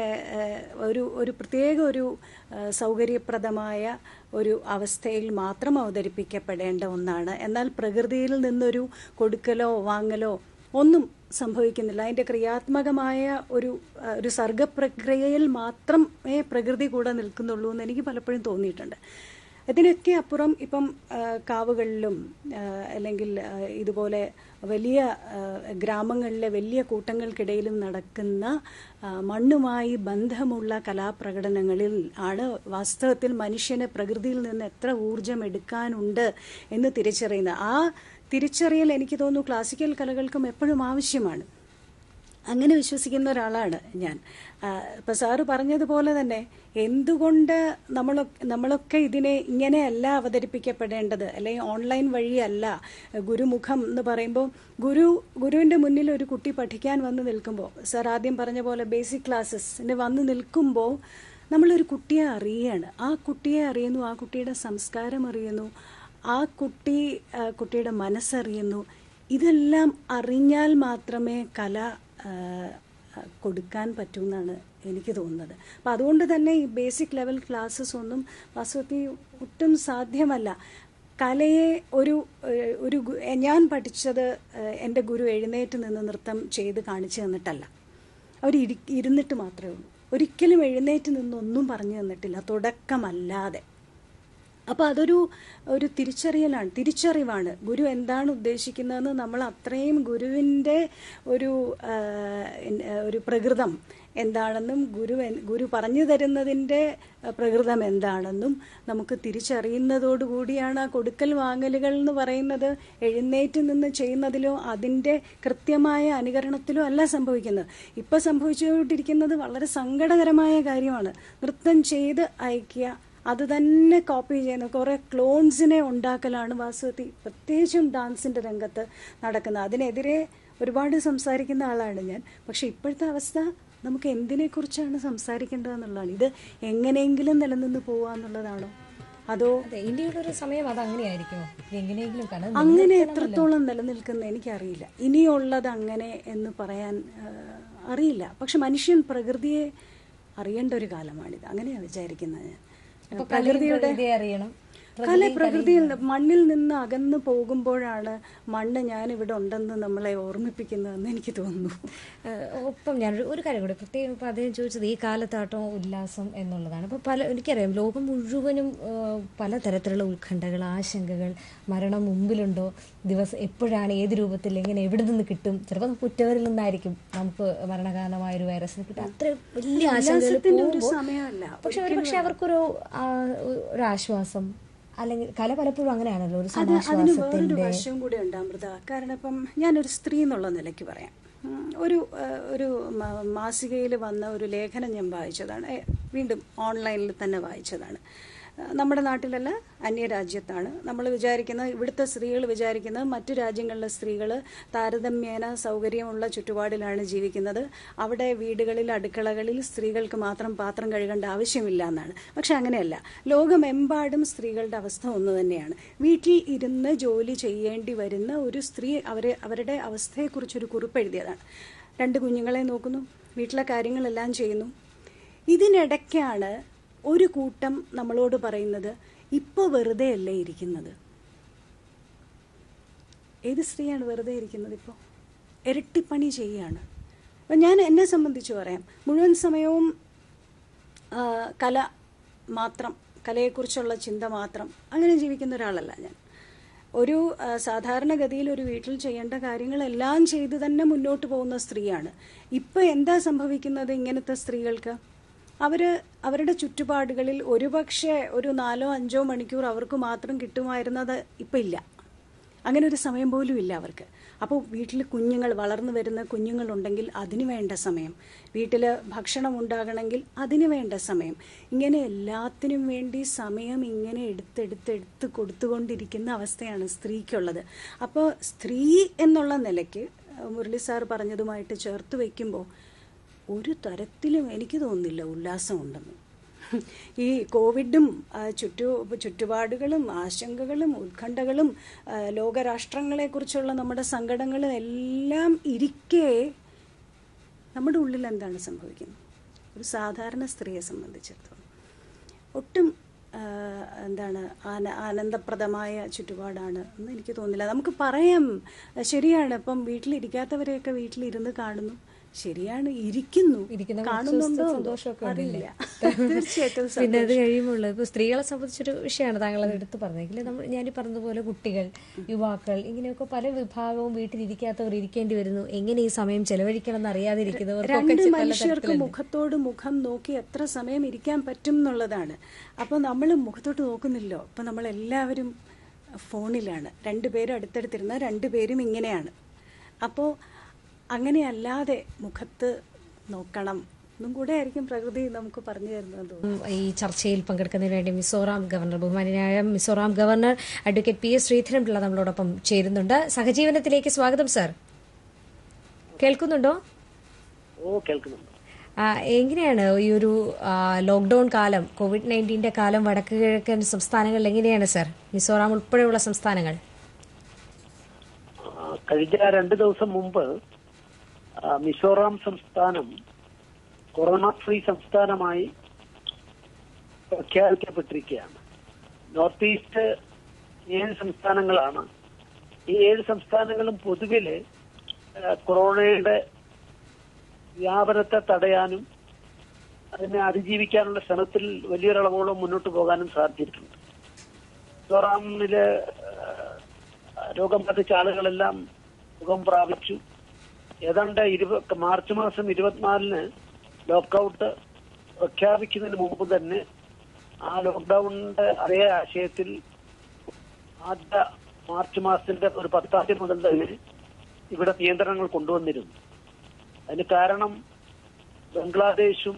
ഒരു പ്രത്യേക ഒരു സൗകര്യപ്രദമായ ഒരു അവസ്ഥയിൽ മാത്രം അവതരിപ്പിക്കപ്പെടേണ്ട ഒന്നാണ്. എന്നാൽ പ്രകൃതിയിൽ നിന്നൊരു കൊടുക്കലോ വാങ്ങലോ ഒന്നും സംഭവിക്കുന്നില്ല. അതിൻ്റെ ക്രിയാത്മകമായ ഒരു സർഗപ്രക്രിയയിൽ മാത്രമേ പ്രകൃതി കൂടെ നിൽക്കുന്നുള്ളൂ എന്ന് എനിക്ക് പലപ്പോഴും തോന്നിയിട്ടുണ്ട്. ഇതിനൊക്കെ അപ്പുറം ഇപ്പം കാവുകളിലും അല്ലെങ്കിൽ ഇതുപോലെ വലിയ ഗ്രാമങ്ങളിലെ വലിയ കൂട്ടങ്ങൾക്കിടയിലും നടക്കുന്ന മണ്ണുമായി ബന്ധമുള്ള കലാപ്രകടനങ്ങളിൽ ആണ് വാസ്തവത്തിൽ മനുഷ്യന് പ്രകൃതിയിൽ നിന്ന് എത്ര ഊർജം എടുക്കാനുണ്ട് എന്ന് തിരിച്ചറിയുന്നത്. ആ തിരിച്ചറിയൽ എനിക്ക് തോന്നുന്നു ക്ലാസിക്കൽ കലകൾക്കും എപ്പോഴും ആവശ്യമാണ്. അങ്ങനെ വിശ്വസിക്കുന്ന ഒരാളാണ് ഞാൻ. ഇപ്പം സാറ് പറഞ്ഞതുപോലെ തന്നെ എന്തുകൊണ്ട് നമ്മളൊക്കെ ഇതിനെ ഇങ്ങനെയല്ല അവതരിപ്പിക്കപ്പെടേണ്ടത്, അല്ലെങ്കിൽ ഓൺലൈൻ വഴിയല്ല. ഗുരുമുഖം എന്ന് പറയുമ്പോൾ ഗുരുവിൻ്റെ മുന്നിൽ ഒരു കുട്ടി പഠിക്കാൻ വന്ന് നിൽക്കുമ്പോൾ, സാർ ആദ്യം പറഞ്ഞ പോലെ ബേസിക് ക്ലാസ്സസിന് വന്ന് നിൽക്കുമ്പോൾ നമ്മളൊരു കുട്ടിയെ അറിയുകയാണ്. ആ കുട്ടിയെ അറിയുന്നു, ആ കുട്ടിയുടെ സംസ്കാരം അറിയുന്നു, ആ കുട്ടിയുടെ മനസ്സറിയുന്നു. ഇതെല്ലാം അറിഞ്ഞാൽ മാത്രമേ കല കൊടുക്കാൻ പറ്റുമെന്നാണ് എനിക്ക് തോന്നുന്നത്. അപ്പം അതുകൊണ്ട് തന്നെ ഈ ബേസിക് ലെവൽ ക്ലാസ്സസ് ഒന്നും വാസ്തവത്തിൽ ഒട്ടും സാധ്യമല്ല. കലയെ ഞാൻ പഠിച്ചത് എൻ്റെ ഗുരു എഴുന്നേറ്റ് നിന്ന് നൃത്തം ചെയ്ത് കാണിച്ചു തന്നിട്ടല്ല, അവർ ഇരുന്നിട്ട് മാത്രമേ ഉള്ളൂ. ഒരിക്കലും എഴുന്നേറ്റ് നിന്നൊന്നും പറഞ്ഞു തന്നിട്ടില്ല, തുടക്കമല്ലാതെ. അപ്പോൾ അതൊരു തിരിച്ചറിവാണ്. ഗുരു എന്താണ് ഉദ്ദേശിക്കുന്നതെന്ന് നമ്മൾ അത്രയും ഗുരുവിൻ്റെ ഒരു പ്രകൃതം എന്താണെന്നും ഗുരു പറഞ്ഞു തരുന്നതിൻ്റെ പ്രകൃതം എന്താണെന്നും നമുക്ക് തിരിച്ചറിയുന്നതോടുകൂടിയാണ് ആ കൊടുക്കൽ വാങ്ങലുകൾ എന്ന് പറയുന്നത് എഴുന്നേറ്റ് നിന്ന് ചെയ്യുന്നതിലോ അതിൻ്റെ കൃത്യമായ അനുകരണത്തിലോ അല്ല സംഭവിക്കുന്നത്. ഇപ്പം സംഭവിച്ചുകൊണ്ടിരിക്കുന്നത് വളരെ സങ്കടകരമായ കാര്യമാണ്. നൃത്തം ചെയ്ത് അയക്കുക, അത് തന്നെ കോപ്പി ചെയ്യുന്ന കുറേ ക്ലോൺസിനെ ഉണ്ടാക്കലാണ് വാസ്തവത്തിൽ പ്രത്യേകിച്ചും ഡാൻസിൻ്റെ രംഗത്ത് നടക്കുന്നത്. അതിനെതിരെ ഒരുപാട് സംസാരിക്കുന്ന ആളാണ് ഞാൻ. പക്ഷെ ഇപ്പോഴത്തെ അവസ്ഥ നമുക്ക് എന്തിനെക്കുറിച്ചാണ് സംസാരിക്കേണ്ടതെന്നുള്ളതാണ്. ഇത് എങ്ങനെയെങ്കിലും നിലനിന്ന് പോവാന്നുള്ളതാണോ, അതോ ഇന്ത്യയിലൊരു സമയം അത് അങ്ങനെയായിരിക്കുമോ? എങ്ങനെയെങ്കിലും അങ്ങനെ എത്രത്തോളം നിലനിൽക്കുന്ന എനിക്കറിയില്ല. ഇനിയുള്ളത് അങ്ങനെ എന്ന് പറയാൻ അറിയില്ല. പക്ഷെ മനുഷ്യൻ പ്രകൃതിയെ അറിയേണ്ട ഒരു കാലമാണിത്. അങ്ങനെയാണ് വിചാരിക്കുന്നത് ഞാൻ. പ്രകൃതിയിൽ മണ്ണിൽ നിന്ന് അകന്നു പോകുമ്പോഴാണ് മണ്ണ് ഞാനിവിടെ ഉണ്ടെന്ന് നമ്മളെ ഓർമ്മിപ്പിക്കുന്നതെന്ന് എനിക്ക് തോന്നുന്നു. ഒപ്പം ഞാൻ ഒരു കാര്യം കൂടി പ്രത്യേകം ഇപ്പം അദ്ദേഹം ചോദിച്ചത് ഈ കാലത്താട്ടോ ഉല്ലാസം എന്നുള്ളതാണ്. അപ്പോൾ എനിക്കറിയാം ലോകം മുഴുവനും പലതരത്തിലുള്ള ഉത്കണ്ഠകൾ, ആശങ്കകൾ, മരണം മുമ്പിലുണ്ടോ, ദിവസം എപ്പോഴാണ്, ഏത് രൂപത്തിൽ, എങ്ങനെ, എവിടെ നിന്ന് കിട്ടും, ചിലപ്പോൾ നമുക്ക് ഉറ്റവരിൽ നിന്നായിരിക്കും നമുക്ക് മരണകാരണമായ ഒരു വൈറസിനെ കിട്ടും. അത്ര വലിയ ആശങ്കകൾ സമയമല്ല. പക്ഷെ അവർക്കൊരു ആശ്വാസം, അല്ലെങ്കിൽ കല പലപ്പോഴും അങ്ങനെയാണല്ലോ ഒരു അതിന് വേറൊരു വശവും കൂടെ ഉണ്ട് അമൃത. കാരണം ഇപ്പം ഞാനൊരു സ്ത്രീ എന്നുള്ള നിലയ്ക്ക് പറയാം. ഒരു മാസികയിൽ വന്ന ഒരു ലേഖനം ഞാൻ വായിച്ചതാണ്, വീണ്ടും ഓൺലൈനിൽ തന്നെ വായിച്ചതാണ്. നമ്മുടെ നാട്ടിലല്ല, അന്യരാജ്യത്താണ്. നമ്മൾ വിചാരിക്കുന്നത്, ഇവിടുത്തെ സ്ത്രീകൾ വിചാരിക്കുന്നത് മറ്റു രാജ്യങ്ങളിലെ സ്ത്രീകൾ താരതമ്യേന സൗകര്യമുള്ള ചുറ്റുപാടിലാണ് ജീവിക്കുന്നത്, അവിടെ വീടുകളിൽ, അടുക്കളകളിൽ സ്ത്രീകൾക്ക് മാത്രം പാത്രം കഴുകേണ്ട ആവശ്യമില്ല എന്നാണ്. പക്ഷെ അങ്ങനെയല്ല. ലോകമെമ്പാടും സ്ത്രീകളുടെ അവസ്ഥ ഒന്ന് തന്നെയാണ്. വീട്ടിൽ ഇരുന്ന് ജോലി ചെയ്യേണ്ടി വരുന്ന ഒരു സ്ത്രീ അവരുടെ അവസ്ഥയെക്കുറിച്ചൊരു കുറിപ്പ് എഴുതിയതാണ്. 2 കുഞ്ഞുങ്ങളെ നോക്കുന്നു, വീട്ടിലെ കാര്യങ്ങളെല്ലാം ചെയ്യുന്നു. ഇതിനിടയ്ക്കാണ് ഒരു കൂട്ടം നമ്മളോട് പറയുന്നത്, ഇപ്പോൾ വെറുതെ അല്ലേ ഇരിക്കുന്നത്. ഏത് സ്ത്രീയാണ് വെറുതെ ഇരിക്കുന്നത്? ഇപ്പോൾ ഇരട്ടിപ്പണി ചെയ്യുകയാണ്. അപ്പം ഞാൻ എന്നെ സംബന്ധിച്ച് പറയാം, മുഴുവൻ സമയവും കല മാത്രം, കലയെക്കുറിച്ചുള്ള ചിന്ത മാത്രം, അങ്ങനെ ജീവിക്കുന്ന ഒരാളല്ല ഞാൻ. ഒരു സാധാരണഗതിയിൽ ഒരു വീട്ടിൽ ചെയ്യേണ്ട കാര്യങ്ങളെല്ലാം ചെയ്ത് തന്നെ മുന്നോട്ട് പോകുന്ന സ്ത്രീയാണ്. ഇപ്പം എന്താ സംഭവിക്കുന്നത് ഇങ്ങനത്തെ സ്ത്രീകൾക്ക്? അവരുടെ ചുറ്റുപാടുകളിൽ ഒരുപക്ഷെ ഒരു 4-5 മണിക്കൂർ അവർക്ക് മാത്രം കിട്ടുമായിരുന്നത് ഇപ്പം ഇല്ല. അങ്ങനെ ഒരു സമയം പോലും ഇല്ല അവർക്ക്. അപ്പോൾ വീട്ടിൽ വളർന്നു വരുന്ന കുഞ്ഞുങ്ങളുണ്ടെങ്കിൽ അതിന് വേണ്ട സമയം, വീട്ടിൽ ഭക്ഷണം ഉണ്ടാകണമെങ്കിൽ അതിന് വേണ്ട സമയം, ഇങ്ങനെ എല്ലാത്തിനും വേണ്ടി സമയം ഇങ്ങനെ എടുത്ത് കൊടുത്തുകൊണ്ടിരിക്കുന്ന അവസ്ഥയാണ് സ്ത്രീക്കുള്ളത്. അപ്പോൾ സ്ത്രീ എന്നുള്ള നിലയ്ക്ക് മുരളി സാർ പറഞ്ഞതുമായിട്ട് ചേർത്ത് വയ്ക്കുമ്പോൾ ഒരു തരത്തിലും എനിക്ക് തോന്നുന്നില്ല ഉല്ലാസമുണ്ടെന്ന്. ഈ കോവിഡും ചുറ്റുപാടുകളും ആശങ്കകളും ഉത്കണ്ഠകളും ലോകരാഷ്ട്രങ്ങളെക്കുറിച്ചുള്ള നമ്മുടെ സങ്കടങ്ങളും എല്ലാം ഇരിക്കെ നമ്മുടെ ഉള്ളിൽ എന്താണ് സംഭവിക്കുന്നത്? ഒരു സാധാരണ സ്ത്രീയെ സംബന്ധിച്ചിടത്തോളം ഒട്ടും ആനന്ദപ്രദമായ ചുറ്റുപാടാണ് എന്ന് എനിക്ക് തോന്നുന്നില്ല. നമുക്ക് പറയാം, ശരിയാണ്, ഇപ്പം വീട്ടിലിരിക്കാത്തവരെയൊക്കെ വീട്ടിലിരുന്ന് കാണുന്നു, ശരിയാണ്, കാണുന്നുണ്ടോ അറിയില്ല. തീർച്ചയായിട്ടും. പിന്നെ അത് കഴിയുമ്പോൾ ഇപ്പൊ സ്ത്രീകളെ സംബന്ധിച്ചൊരു വിഷയമാണ് താങ്കൾ അത് എടുത്തു പറഞ്ഞെങ്കിൽ, ഞാൻ പറഞ്ഞതുപോലെ കുട്ടികൾ, യുവാക്കൾ, ഇങ്ങനെയൊക്കെ പല വിഭാഗവും വീട്ടിലിരിക്കാത്തവർ ഇരിക്കേണ്ടി വരുന്നു. എങ്ങനെ ഈ സമയം ചെലവഴിക്കണം എന്ന് അറിയാതിരിക്കുന്നവർ, രണ്ട് മനുഷ്യർക്ക് മുഖത്തോട് മുഖം നോക്കി എത്ര സമയം ഇരിക്കാൻ പറ്റും എന്നുള്ളതാണ്. അപ്പോൾ നമ്മൾ മുഖത്തോട്ട് നോക്കുന്നില്ലോ. ഇപ്പം നമ്മളെല്ലാവരും ഫോണിലാണ്, രണ്ടുപേരും അടുത്തടുത്തിരുന്ന രണ്ടുപേരും ഇങ്ങനെയാണ്. അപ്പോൾ അങ്ങനെയല്ലാതെ മുഖത്ത് നോക്കണം എന്നും കൂടെ ആയിരിക്കും പ്രകൃതി നമുക്ക് പറഞ്ഞു തരുന്നത്. ഈ ചർച്ചയിൽ പങ്കെടുക്കുന്നതിന് വേണ്ടി മിസോറാം ഗവർണർ, ബഹുമാനായ Mizoram governor advocate PS Sreedharan Pillai നമ്മളോടൊപ്പം ചേരുന്നുണ്ട്. സഹജീവനത്തിലേക്ക് സ്വാഗതം സർ. കേൾക്കുന്നുണ്ടോ? കേൾക്കുന്നുണ്ട്. എങ്ങനെയാണ് ഈ ഒരു ലോക്ക്ഡൌൺ കാലം, COVID-19 കാലം വടക്ക് കിഴക്കൻ സംസ്ഥാനങ്ങളിൽ എങ്ങനെയാണ് സർ, മിസോറാം ഉൾപ്പെടെയുള്ള സംസ്ഥാനങ്ങൾ? കഴിഞ്ഞ 2 ദിവസം മുമ്പ് മിസോറാം സംസ്ഥാനം കൊറോണ ഫ്രീ സംസ്ഥാനമായി പ്രഖ്യാപിക്കപ്പെട്ടിരിക്കുകയാണ്. North east 7 സംസ്ഥാനങ്ങളാണ്. ഈ 7 സംസ്ഥാനങ്ങളും പൊതുവില് കൊറോണയുടെ വ്യാപനത്തെ തടയാനും അതിനെ അതിജീവിക്കാനുള്ള ശ്രമത്തിൽ വലിയൊരളവോളം മുന്നോട്ട് പോകാനും സാധിച്ചിട്ടുണ്ട്. മിസോറാമില് രോഗം ബാധിച്ച ആളുകളെല്ലാം സുഖം പ്രാപിച്ചു. ഏതാണ്ട് മാർച്ച് മാസം 24-ന് ലോക്കൌട്ട് പ്രഖ്യാപിക്കുന്നതിന് മുമ്പ് തന്നെ ആ ലോക്ക്ഡൌണിന്റെ അതേ ആശയത്തിൽ ആദ്യ മാർച്ച് മാസത്തിന്റെ ഒരു 10-ാം തീയതി മുതൽ തന്നെ ഇവിടെ നിയന്ത്രണങ്ങൾ കൊണ്ടുവന്നിരുന്നു. അതിന് കാരണം ബംഗ്ലാദേശും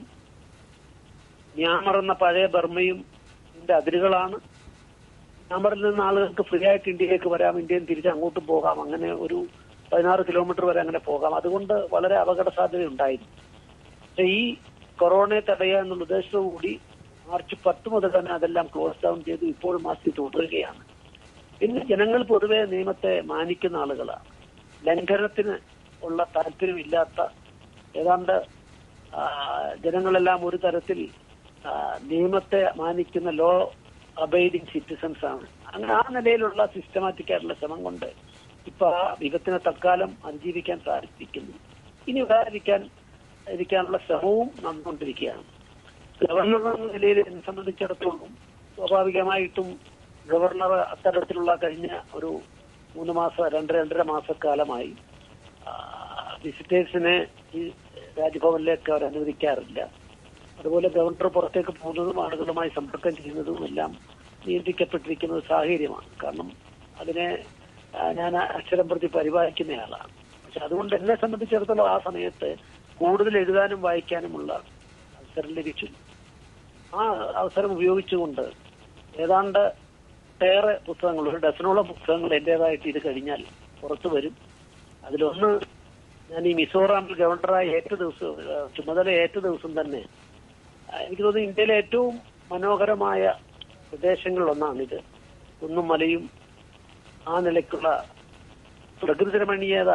മ്യാൻമർ എന്ന പഴയ ബർമയും ഇതിന്റെ അതിരുകളാണ്. മ്യാൻമറിൽ നിന്ന് ആളുകൾക്ക് ഫ്രീ ആയിട്ട് ഇന്ത്യയിലേക്ക് വരാം, ഇന്ത്യയിൽ തിരിച്ച് അങ്ങോട്ടും പോകാം, അങ്ങനെ ഒരു 16 കിലോമീറ്റർ വരെ അങ്ങനെ പോകാം. അതുകൊണ്ട് വളരെ അപകട സാധ്യത ഉണ്ടായിരുന്നു. പക്ഷെ ഈ കൊറോണയെ തടയുക എന്നുള്ള ഉദ്ദേശത്തോടുകൂടി മാർച്ച് 10 മുതൽ തന്നെ അതെല്ലാം ക്ലോസ് ഡൗൺ ചെയ്തു. ഇപ്പോഴും ആ സ്ഥിതി തുടരുകയാണ്. പിന്നെ ജനങ്ങൾ പൊതുവെ നിയമത്തെ മാനിക്കുന്ന ആളുകളാണ്. ലംഘനത്തിന് ഉള്ള താല്പര്യമില്ലാത്ത ഏതാണ്ട് ജനങ്ങളെല്ലാം ഒരു തരത്തിൽ നിയമത്തെ മാനിക്കുന്ന ലോ അബൈഡിങ് സിറ്റിസൺസ് ആണ്. അങ്ങനെ ആ നിലയിലുള്ള സിസ്റ്റമാറ്റിക് ആയിട്ടുള്ള ശ്രമം കൊണ്ട് ഇപ്പൊ ആ വിപത്തിനെ തൽക്കാലം അതിജീവിക്കാൻ സാധിക്കുന്നു. ഇനി ഇരിക്കാനുള്ള ശ്രമവും നടന്നുകൊണ്ടിരിക്കുകയാണ്. ഗവർണർ എന്ന നിലയിൽ എന്നെ സംബന്ധിച്ചിടത്തോളം സ്വാഭാവികമായിട്ടും ഗവർണർ അത്തരത്തിലുള്ള കഴിഞ്ഞ ഒരു 3 മാസം 2-2.5 മാസക്കാലമായി വിസിറ്റേഴ്സിനെ ഈ രാജ്ഭവനിലേക്ക് അവർ അനുവദിക്കാറില്ല. അതുപോലെ ഗവർണർ പുറത്തേക്ക് പോകുന്നതും ആളുകളുമായി സമ്പർക്കം ചെയ്യുന്നതും എല്ലാം നിയന്ത്രിക്കപ്പെട്ടിരിക്കുന്ന ഒരു സാഹചര്യമാണ്. കാരണം അതിനെ ഞാൻ അക്ഷരം പ്രതി പരിപാലിക്കുന്നയാളാണ്. പക്ഷെ അതുകൊണ്ട് എന്നെ സംബന്ധിച്ചിടത്തോളം ആ സമയത്ത് കൂടുതൽ എഴുതാനും വായിക്കാനുമുള്ള അവസരം ലഭിച്ചു. ആ അവസരം ഉപയോഗിച്ചുകൊണ്ട് ഏതാണ്ട് ഏറെ പുസ്തകങ്ങൾ, 1 ഡസനോളം പുസ്തകങ്ങൾ എന്റേതായിട്ട് ഇത് കഴിഞ്ഞാൽ പുറത്തു വരും. അതിലൊന്ന് ഞാൻ ഈ മിസോറാമിൽ ഗവർണറായി ചുമതലയേറ്റ ദിവസം തന്നെ എനിക്ക് തോന്നുന്നു ഇന്ത്യയിലെ ഏറ്റവും മനോഹരമായ പ്രദേശങ്ങളിലൊന്നാണിത്. കുന്നും മലയും ആ നിലയ്ക്കുള്ള പ്രകൃതി രമണീയത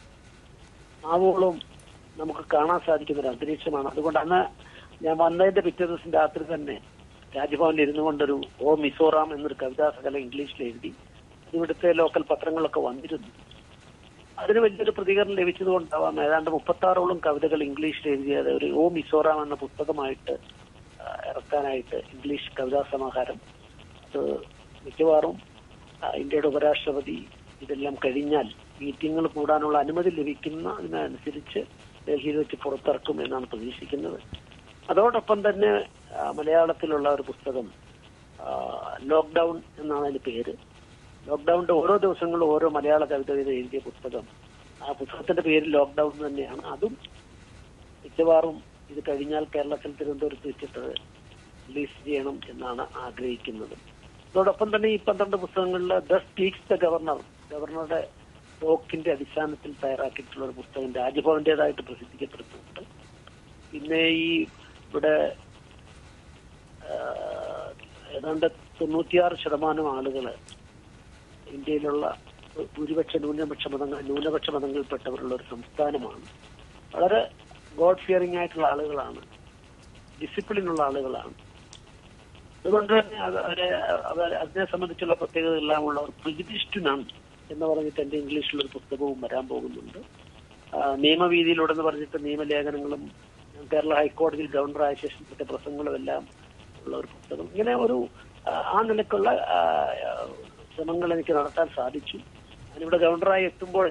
ആവോളം നമുക്ക് കാണാൻ സാധിക്കുന്ന ഒരു അന്തരീക്ഷമാണ്. അതുകൊണ്ട് അന്ന് ഞാൻ വന്നതിന്റെ പിറ്റേ ദിവസം രാത്രി തന്നെ രാജ്ഭവനിൽ ഇരുന്നു കൊണ്ടൊരു ഓ മിസോറാം എന്നൊരു കവിതാസകലം ഇംഗ്ലീഷിൽ എഴുതി. ഇവിടുത്തെ ലോക്കൽ പത്രങ്ങളിലൊക്കെ വന്നിരുന്നു. അതിന് വലിയൊരു പ്രതികരണം ലഭിച്ചതുകൊണ്ടാവാം ഏതാണ്ട് 36ഓളം കവിതകൾ ഇംഗ്ലീഷിൽ എഴുതിയത് ഒരു ഓ മിസോറാം എന്ന പുസ്തകമായിട്ട് ഇറക്കാനായിട്ട് ഇംഗ്ലീഷ് കവിതാ സമാഹാരം. അത് മിക്കവാറും ഇന്ത്യയുടെ ഉപരാഷ്ട്രപതി ഇതെല്ലാം കഴിഞ്ഞാൽ മീറ്റിങ്ങുകൾ കൂടാനുള്ള അനുമതി ലഭിക്കുന്നതിനനുസരിച്ച് ഡൽഹിയിൽ വെച്ച് പുറത്തിറക്കും എന്നാണ് പ്രതീക്ഷിക്കുന്നത്. അതോടൊപ്പം തന്നെ മലയാളത്തിലുള്ള ഒരു പുസ്തകം, ലോക്ക്ഡൌൺ എന്നാണ് അതിന് പേര്. ലോക്ക്ഡൌണിന്റെ ഓരോ ദിവസങ്ങളിലും ഓരോ മലയാള കവിത എഴുതിയ പുസ്തകം, ആ പുസ്തകത്തിന്റെ പേര് ലോക്ക്ഡൌൺ തന്നെയാണ്. അതും മിക്കവാറും ഇത് കഴിഞ്ഞാൽ കേരളത്തിൽ തിരുവനന്തപുരത്ത് വെച്ചിട്ട് റിലീസ് ചെയ്യണം എന്നാണ് ആഗ്രഹിക്കുന്നത്. അതോടൊപ്പം തന്നെ ഈ 12 പുസ്തകങ്ങളിൽ ദ സ്പീക്സ് ദ ഗവർണർ, ഗവർണറുടെ ടോക്കിന്റെ അടിസ്ഥാനത്തിൽ തയ്യാറാക്കിയിട്ടുള്ള ഒരു പുസ്തകം രാജ്ഭവന്റേതായിട്ട് പ്രസിദ്ധീകരിക്കപ്പെടുന്നുണ്ട്. പിന്നെ ഈ ഇവിടെ ഏതാണ്ട് 96% ആളുകൾ ഇന്ത്യയിലുള്ള ന്യൂനപക്ഷ മതങ്ങളിൽപ്പെട്ടവരുള്ള ഒരു സംസ്ഥാനമാണ്. വളരെ ഗോഡ് ഫിയറിംഗ് ആയിട്ടുള്ള ആളുകളാണ്, ഡിസിപ്ലിനുള്ള ആളുകളാണ്. അതുകൊണ്ട് തന്നെ അതിനെ സംബന്ധിച്ചുള്ള പ്രത്യേകതകളെല്ലാം ഉള്ള പ്രിജുഡിസ്ഡ് നൺ എന്ന് പറഞ്ഞിട്ട് എന്റെ ഇംഗ്ലീഷിലൊരു പുസ്തകവും വരാൻ പോകുന്നുണ്ട്. നിയമവീതിയിലൂടെ എന്ന് പറഞ്ഞിട്ട് നിയമലേഖനങ്ങളും കേരള ഹൈക്കോടതിയിൽ ഗവർണറായ ശേഷത്തെ പ്രസംഗങ്ങളും എല്ലാം ഉള്ള ഒരു പുസ്തകം. ഇങ്ങനെ ഒരു ആ നിലക്കുള്ള ശ്രമങ്ങൾ എനിക്ക് നടത്താൻ സാധിച്ചു. ഞാനിവിടെ ഗവർണറായി എത്തുമ്പോൾ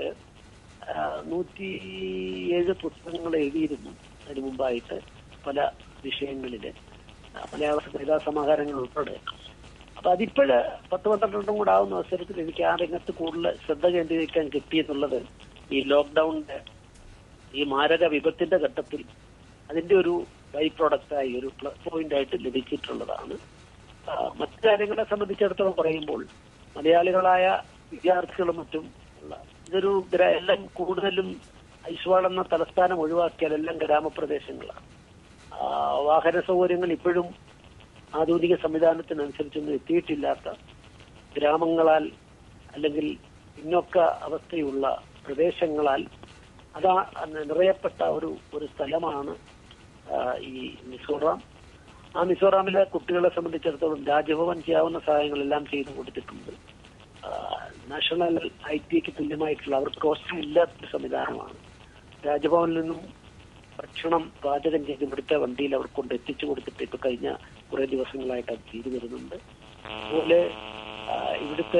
107 പുസ്തകങ്ങൾ എഴുതിയിരുന്നു അതിന് മുമ്പായിട്ട് പല വിഷയങ്ങളില്, മലയാള കവിതാ സമാഹാരങ്ങൾ ഉൾപ്പെടെ. അപ്പൊ അതിപ്പോഴ് 10-12 കൂടെ ആവുന്ന അവസരത്തിൽ എനിക്ക് ആ രംഗത്ത് കൂടുതൽ ശ്രദ്ധ കേന്ദ്രീകരിക്കാൻ കിട്ടിയെന്നുള്ളത് ഈ ലോക്ക്ഡൌണിന്റെ ഈ മാരക വിപത്തിന്റെ ഘട്ടത്തിൽ അതിന്റെ ഒരു ബൈ പ്രോഡക്റ്റായി, ഒരു പ്ലസ് പോയിന്റ് ആയിട്ട് ലഭിച്ചിട്ടുള്ളതാണ്. മറ്റു കാര്യങ്ങളെ സംബന്ധിച്ചിടത്തോളം പറയുമ്പോൾ മലയാളികളായ വിദ്യാർത്ഥികളും മറ്റും ഉള്ള ഇതൊരു എല്ലാം കൂടുതലും ഐസ്വാൾ എന്ന തലസ്ഥാനം ഒഴിവാക്കിയാൽ എല്ലാം ഗ്രാമപ്രദേശങ്ങളാണ്. വാഹന സൗകര്യങ്ങൾ ഇപ്പോഴും ആധുനിക സംവിധാനത്തിനനുസരിച്ചൊന്നും എത്തിയിട്ടില്ലാത്ത ഗ്രാമങ്ങളാൽ അല്ലെങ്കിൽ പിന്നോക്ക അവസ്ഥയുള്ള പ്രദേശങ്ങളാൽ നിറയപ്പെട്ട ഒരു സ്ഥലമാണ് ഈ മിസോറാം. ആ മിസോറാമിലെ കുട്ടികളെ സംബന്ധിച്ചിടത്തോളം രാജ്ഭവൻ ചെയ്യാവുന്ന സഹായങ്ങളെല്ലാം ചെയ്തു കൊടുത്തിട്ടുണ്ട്. നാഷണൽ ITക്ക് തുല്യമായിട്ടുള്ള അവർക്ക് കോസ്റ്റ്യൂം ഇല്ലാത്തൊരു സംവിധാനമാണ്. രാജ്ഭവനിൽ നിന്നും ഭക്ഷണം പാചകം ചെയ്ത് ഇവിടുത്തെ വണ്ടിയിൽ അവർ കൊണ്ട് എത്തിച്ചു കൊടുത്തിട്ട് ഇപ്പൊ കഴിഞ്ഞ കുറെ ദിവസങ്ങളായിട്ട് അത് ചെയ്തു വരുന്നുണ്ട്. അതുപോലെ ഇവിടുത്തെ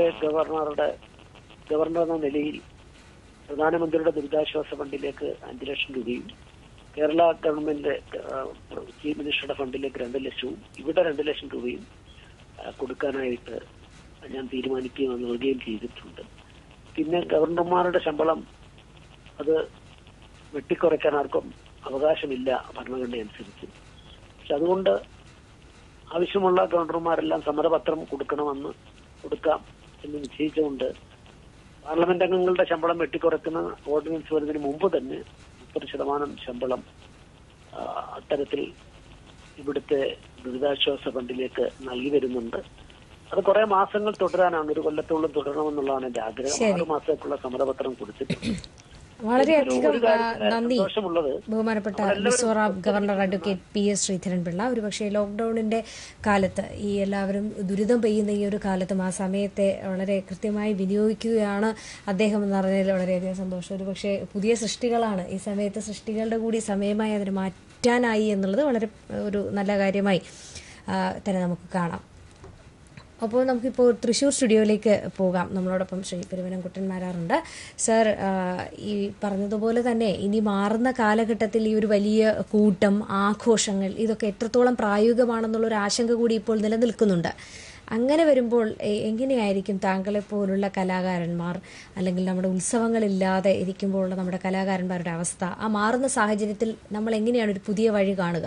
ഗവർണർ എന്ന നിലയിൽ പ്രധാനമന്ത്രിയുടെ ദുരിതാശ്വാസ ഫണ്ടിലേക്ക് 5 ലക്ഷം രൂപയും കേരള ഗവൺമെന്റ് ചീഫ് മിനിസ്റ്ററുടെ ഫണ്ടിലേക്ക് 2 ലക്ഷവും ഇവിടെ 2 ലക്ഷം രൂപയും കൊടുക്കാനായിട്ട് ഞാൻ തീരുമാനിക്കുകയും നൽകുകയും ചെയ്തിട്ടുണ്ട്. പിന്നെ ഗവർണർമാരുടെ ശമ്പളം അത് വെട്ടിക്കുറയ്ക്കാൻ ആർക്കും അവകാശമില്ല ഭരണഘടന അനുസരിച്ച്. പക്ഷെ അതുകൊണ്ട് ആവശ്യമുള്ള ഗവർണർമാരെല്ലാം സമരപത്രം കൊടുക്കാം എന്ന് നിശ്ചയിച്ചുകൊണ്ട് പാർലമെന്റ് അംഗങ്ങളുടെ ശമ്പളം വെട്ടിക്കുറയ്ക്കുന്ന ഓർഡിനൻസ് വരുന്നതിന് മുമ്പ് തന്നെ 30% ശമ്പളം അത്തരത്തിൽ ഇവിടുത്തെ ദുരിതാശ്വാസ ഫണ്ടിലേക്ക് നൽകി വരുന്നുണ്ട്. അത് കുറെ മാസങ്ങൾ തുടരാനാണ്, 1 കൊല്ലത്തോളം തുടരണമെന്നുള്ളതാണ് എന്റെ ആഗ്രഹം. 6 മാസത്തേക്കുള്ള സമരപത്രം കൊടുത്തിട്ടുണ്ട്. വളരെയധികം നന്ദി ബഹുമാനപ്പെട്ട Mizoram governor advocate PS Sreedharan Pillai. ഒരുപക്ഷെ ലോക്ക്ഡൌണിന്റെ കാലത്ത് ഈ എല്ലാവരും ദുരിതം പെയ്യുന്ന ഈ ഒരു കാലത്തും ആ സമയത്തെ വളരെ കൃത്യമായി വിനിയോഗിക്കുകയാണ് അദ്ദേഹം എന്ന് പറഞ്ഞതിൽ വളരെയധികം സന്തോഷം. ഒരുപക്ഷെ പുതിയ സൃഷ്ടികളാണ് ഈ സമയത്ത്, സൃഷ്ടികളുടെ കൂടി സമയമായി അതിന് മാറ്റാനായി എന്നുള്ളത് വളരെ ഒരു നല്ല കാര്യമായി തന്നെ നമുക്ക് കാണാം. അപ്പോൾ നമുക്കിപ്പോൾ തൃശ്ശൂർ സ്റ്റുഡിയോയിലേക്ക് പോകാം. നമ്മളോടൊപ്പം ശ്രീ പെരുവനംകുട്ടൻ മാരാറുണ്ട്. സർ, ഈ പറഞ്ഞതുപോലെ തന്നെ ഇനി മാറുന്ന കാലഘട്ടത്തിൽ ഈ ഒരു വലിയ കൂട്ടം, ആഘോഷങ്ങൾ, ഇതൊക്കെ എത്രത്തോളം പ്രായോഗികമാണെന്നുള്ളൊരു ആശങ്ക കൂടി ഇപ്പോൾ നിലനിൽക്കുന്നുണ്ട്. അങ്ങനെ വരുമ്പോൾ എങ്ങനെയായിരിക്കും താങ്കളെ പോലുള്ള കലാകാരന്മാർ അല്ലെങ്കിൽ നമ്മുടെ ഉത്സവങ്ങളില്ലാതെ ഇരിക്കുമ്പോഴുള്ള നമ്മുടെ കലാകാരന്മാരുടെ അവസ്ഥ? ആ മാറുന്ന സാഹചര്യത്തിൽ നമ്മൾ എങ്ങനെയാണ് ഒരു പുതിയ വഴി കാണുക?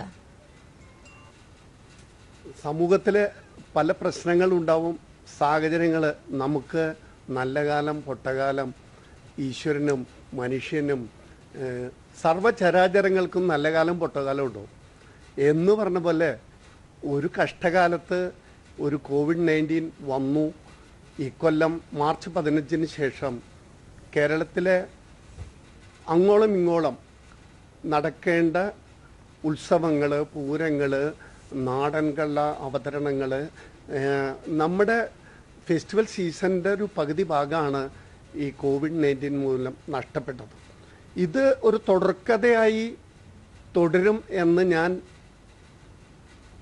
സമൂഹത്തിലെ പല പ്രശ്നങ്ങളുണ്ടാവും, സാഹചര്യങ്ങൾ. നമുക്ക് നല്ല കാലം, പൊട്ടകാലം, ഈശ്വരനും മനുഷ്യനും സർവ്വചരാചരങ്ങൾക്കും നല്ല കാലം പൊട്ടകാലം ഉണ്ടാവും എന്ന് പറഞ്ഞ പോലെ ഒരു കഷ്ടകാലത്ത് ഒരു COVID-19 വന്നു. ഇക്കൊല്ലം മാർച്ച് 15 ശേഷം കേരളത്തിലെ അങ്ങോളം ഇങ്ങോളം നടക്കേണ്ട ഉത്സവങ്ങൾ, പൂരങ്ങൾ, നാടൻകള്ള അവതരണങ്ങൾ, നമ്മുടെ ഫെസ്റ്റിവൽ സീസണിൻ്റെ ഒരു പകുതി ഭാഗമാണ് ഈ COVID-19 മൂലം നഷ്ടപ്പെട്ടത്. ഇത് ഒരു തുടർക്കഥയായി തുടരും എന്ന് ഞാൻ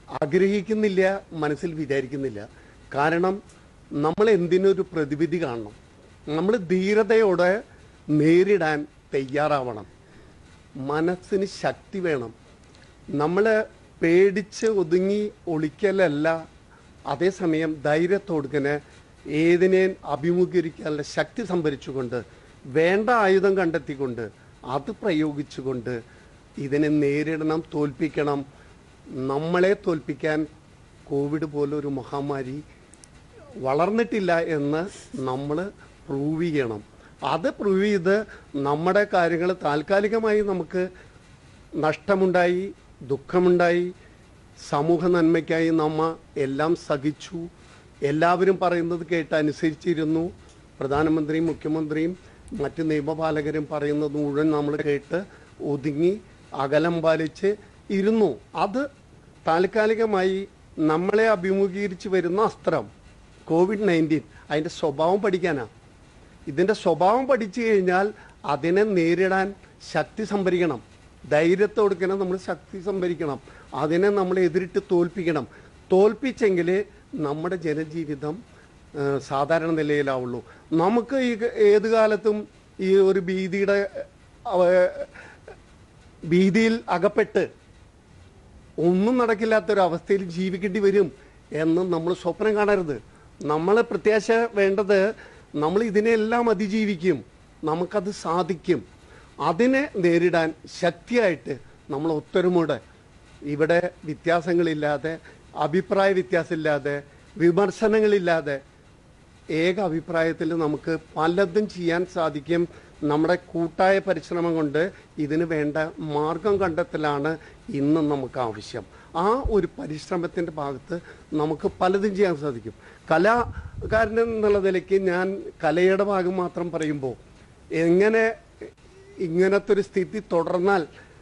ആഗ്രഹിക്കുന്നില്ല, മനസ്സിൽ വിചാരിക്കുന്നില്ല. കാരണം നമ്മൾ എന്തിനൊരു പ്രതിവിധി കാണണം. നമ്മൾ ധീരതയോടെ നേരിടാൻ തയ്യാറാവണം. മനസ്സിന് ശക്തി വേണം. നമ്മൾ പേടിച്ച് ഒതുങ്ങി ഒളിക്കലല്ല, അതേസമയം ധൈര്യത്തോടുക്കനെ ഏതിനേയും അഭിമുഖീകരിക്കാനുള്ള ശക്തി സംഭരിച്ചുകൊണ്ട് വേണ്ട ആയുധം കണ്ടെത്തിക്കൊണ്ട് അത് പ്രയോഗിച്ചുകൊണ്ട് ഇതിനെ നേരിടണം, തോൽപ്പിക്കണം. നമ്മളെ തോൽപ്പിക്കാൻ കോവിഡ് പോലൊരു മഹാമാരി വളർന്നിട്ടില്ല എന്ന് നമ്മൾ പ്രൂവ് ചെയ്യണം. അത് പ്രൂവ് ചെയ്ത് നമ്മുടെ കാര്യങ്ങൾ താൽക്കാലികമായി നമുക്ക് നഷ്ടമുണ്ടായി, ദുഃഖമുണ്ടായി, സമൂഹ നന്മയ്ക്കായി നമ്മ എല്ലാം സഹിച്ചു. എല്ലാവരും പറയുന്നത് കേട്ട് അനുസരിച്ചിരുന്നു. പ്രധാനമന്ത്രിയും മുഖ്യമന്ത്രിയും മറ്റ് നിയമപാലകരും പറയുന്നത് മുഴുവൻ നമ്മൾ കേട്ട് ഒതുങ്ങി അകലം പാലിച്ച് ഇരുന്നു. അത് താൽക്കാലികമായി നമ്മളെ അഭിമുഖീകരിച്ച് വരുന്ന അസ്ത്രം COVID-19 അതിൻ്റെ സ്വഭാവം പഠിക്കാനാണ്. ഇതിൻ്റെ സ്വഭാവം പഠിച്ചു കഴിഞ്ഞാൽ അതിനെ നേരിടാൻ ശക്തി സംഭരിക്കണം. ധൈര്യത്തോടുക്കണം നമ്മൾ ശക്തി സംഭരിക്കണം. അതിനെ നമ്മൾ എതിരിട്ട് തോൽപ്പിക്കണം. തോൽപ്പിച്ചെങ്കിൽ നമ്മുടെ ജനജീവിതം സാധാരണ നിലയിലാവുള്ളൂ. നമുക്ക് ഈ ഏത് കാലത്തും ഈ ഒരു ഭീതിയിൽ അകപ്പെട്ട് ഒന്നും നടക്കില്ലാത്തൊരവസ്ഥയിൽ ജീവിക്കേണ്ടി വരും എന്ന് നമ്മൾ സ്വപ്നം കാണരുത്. നമ്മൾ പ്രത്യാശ വേണ്ടത് നമ്മൾ ഇതിനെല്ലാം അതിജീവിക്കും, നമുക്കത് സാധിക്കും. അതിനെ നേരിടാൻ ശക്തിയായിട്ട് നമ്മൾ ഒത്തൊരുമയോടെ ഇവിടെ വ്യത്യാസങ്ങളില്ലാതെ, അഭിപ്രായ വ്യത്യാസമില്ലാതെ, വിമർശനങ്ങളില്ലാതെ ഏക അഭിപ്രായത്തിൽ നമുക്ക് പലതും ചെയ്യാൻ സാധിക്കും. നമ്മുടെ കൂട്ടായ പരിശ്രമം കൊണ്ട് ഇതിന് വേണ്ട മാർഗം കണ്ടെത്തലാണ് ഇന്ന് നമുക്ക് ആവശ്യം. ആ ഒരു പരിശ്രമത്തിൻ്റെ ഭാഗത്ത് നമുക്ക് പലതും ചെയ്യാൻ സാധിക്കും. കലാകാരൻ എന്നുള്ള നിലയ്ക്ക് ഞാൻ കലയുടെ ഭാഗം മാത്രം പറയുമ്പോൾ ഇങ്ങനത്തെ ഒരു സ്ഥിതി തുടർന്നാൽ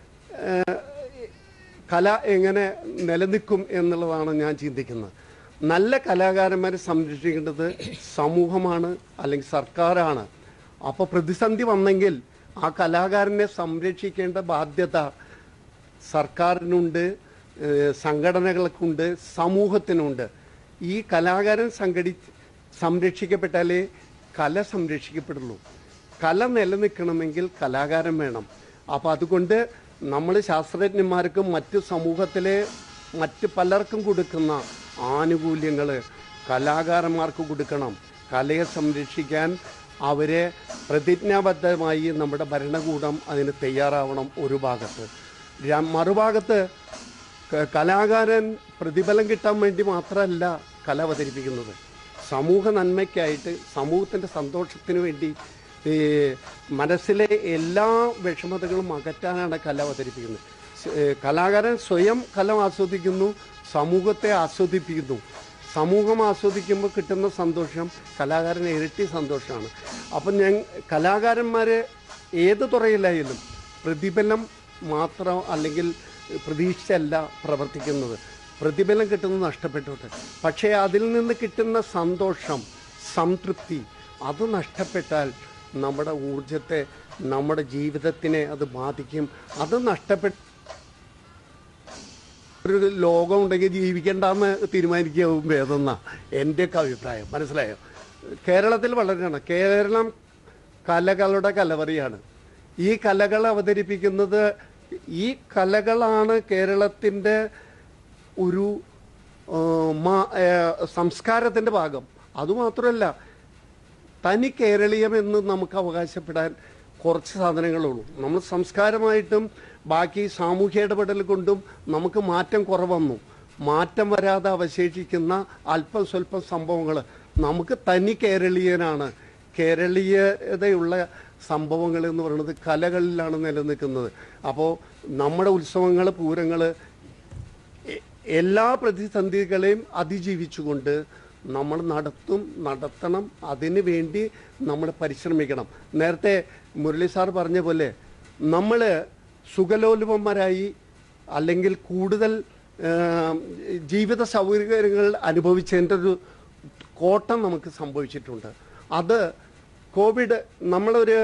കല എങ്ങനെ നിലനിൽക്കും എന്നുള്ളതാണ് ഞാൻ ചിന്തിക്കുന്നത്. നല്ല കലാകാരന്മാരെ സംരക്ഷിക്കേണ്ടത് സമൂഹമാണ്, അല്ലെങ്കിൽ സർക്കാരാണ്. അപ്പോൾ പ്രതിസന്ധി വന്നെങ്കിൽ ആ കലാകാരനെ സംരക്ഷിക്കേണ്ട ബാധ്യത സർക്കാരിനുണ്ട്, സംഘടനകൾക്കുണ്ട്, സമൂഹത്തിനുണ്ട്. ഈ കലാകാരൻ സംരക്ഷിക്കപ്പെട്ടാലേ കല സംരക്ഷിക്കപ്പെടുള്ളൂ. കല നിലനിൽക്കണമെങ്കിൽ കലാകാരൻ വേണം. അപ്പോൾ അതുകൊണ്ട് നമ്മൾ ശാസ്ത്രജ്ഞന്മാർക്കും മറ്റ് സമൂഹത്തിലെ മറ്റ് പലർക്കും കൊടുക്കുന്ന ആനുകൂല്യങ്ങൾ കലാകാരന്മാർക്ക് കൊടുക്കണം. കലയെ സംരക്ഷിക്കാൻ അവരെ പ്രതിജ്ഞാബദ്ധമായി നമ്മുടെ ഭരണകൂടം അതിന് തയ്യാറാവണം. ഒരു ഭാഗത്ത്. മറുഭാഗത്ത് കലാകാരൻ പ്രതിഫലം കിട്ടാൻ വേണ്ടി മാത്രമല്ല കല അവതരിപ്പിക്കുന്നത്. സമൂഹ നന്മയ്ക്കായിട്ട്, സമൂഹത്തിൻ്റെ സന്തോഷത്തിന് വേണ്ടി, മനസ്സിലെ എല്ലാ വിഷമതകളും അകറ്റാനാണ് കല അവതരിപ്പിക്കുന്നത്. കലാകാരൻ സ്വയം കല ആസ്വദിക്കുന്നു, സമൂഹത്തെ ആസ്വദിപ്പിക്കുന്നു. സമൂഹം ആസ്വദിക്കുമ്പോൾ കിട്ടുന്ന സന്തോഷം കലാകാരന് ഇരട്ടി സന്തോഷമാണ്. അപ്പം കലാകാരന്മാർ ഏത് തുറയിലായാലും പ്രതിഫലം മാത്രം അല്ലെങ്കിൽ പ്രതീക്ഷയല്ല പ്രവർത്തിക്കുന്നത്. പ്രതിഫലം കിട്ടുന്നത് നഷ്ടപ്പെട്ടോട്ടെ, പക്ഷേ അതിൽ നിന്ന് കിട്ടുന്ന സന്തോഷം, സംതൃപ്തി അത് നഷ്ടപ്പെട്ടാൽ നമ്മുടെ ഊർജത്തെ, നമ്മുടെ ജീവിതത്തിനെ അത് ബാധിക്കും. അത് നഷ്ടപ്പെട്ട ഒരു ലോകം ഉണ്ടെങ്കിൽ ജീവിക്കേണ്ടെന്ന് തീരുമാനിക്കാവും ഭേദമെന്ന എൻ്റെയൊക്കെ അഭിപ്രായം. മനസ്സിലായോ? കേരളത്തിൽ വളരെയാണ്. കേരളം കലകളുടെ കലവറിയാണ്. ഈ കലകൾ അവതരിപ്പിക്കുന്നത്, ഈ കലകളാണ് കേരളത്തിൻ്റെ ഒരു സംസ്കാരത്തിൻ്റെ ഭാഗം. അതുമാത്രമല്ല, തനി കേരളീയമെന്ന് നമുക്ക് അവകാശപ്പെടാൻ കുറച്ച് സാധനങ്ങളുള്ളൂ. നമ്മൾ സംസ്കാരമായിട്ടും ബാക്കി സാമൂഹ്യ ഇടപെടൽ കൊണ്ടും നമുക്ക് മാറ്റം കുറവന്നു. മാറ്റം വരാതെ അവശേഷിക്കുന്ന അല്പം സ്വല്പം സംഭവങ്ങൾ നമുക്ക് തനി കേരളീയനാണ്. കേരളീയതയുള്ള സംഭവങ്ങൾ എന്ന് പറയുന്നത് കലകളിലാണ് നിലനിൽക്കുന്നത്. അപ്പോൾ നമ്മുടെ ഉത്സവങ്ങൾ, പൂരങ്ങൾ എല്ലാ പ്രതിസന്ധികളെയും അതിജീവിച്ചുകൊണ്ട് നമ്മൾ നടത്തണം. അതിനു വേണ്ടി നമ്മൾ പരിശ്രമിക്കണം. നേരത്തെ മുരളി സാർ പറഞ്ഞ പോലെ നമ്മൾ സുഖലോലുപന്മാരായി അല്ലെങ്കിൽ കൂടുതൽ ജീവിത സൗകര്യങ്ങൾ അനുഭവിച്ചതിൻ്റെ ഒരു കോട്ടം നമുക്ക് സംഭവിച്ചിട്ടുണ്ട്. അത് കോവിഡ്, നമ്മളൊരു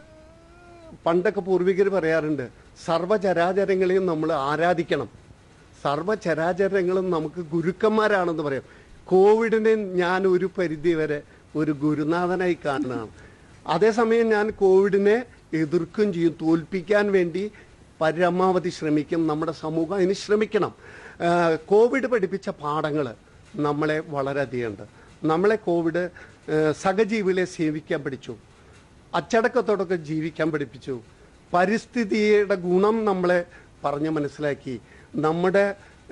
പണ്ടൊക്കെ പൂർവികർ പറയാറുണ്ട്, സർവ്വചരാചരങ്ങളെയും നമ്മൾ ആരാധിക്കണം. സർവ്വചരാചരങ്ങളും നമുക്ക് ഗുരുക്കന്മാരാണെന്ന് പറയാം. കോവിഡിനെ ഞാൻ ഒരു പരിധി വരെ ഒരു ഗുരുനാഥനായി കാണുന്നതാണ്. അതേസമയം ഞാൻ കോവിഡിനെ എതിർക്കുകയും ചെയ്യും. തോൽപ്പിക്കാൻ വേണ്ടി പരമാവധി ശ്രമിക്കും. നമ്മുടെ സമൂഹം അതിന് ശ്രമിക്കണം. കോവിഡ് പഠിപ്പിച്ച പാഠങ്ങൾ നമ്മളെ വളരെയധികം ഉണ്ട്. നമ്മളെ കോവിഡ് സഹജീവികളെ സേവിക്കാൻ പഠിച്ചു, അച്ചടക്കത്തോടൊക്കെ ജീവിക്കാൻ പഠിപ്പിച്ചു, പരിസ്ഥിതിയുടെ ഗുണം നമ്മളെ പറഞ്ഞ് മനസ്സിലാക്കി, നമ്മുടെ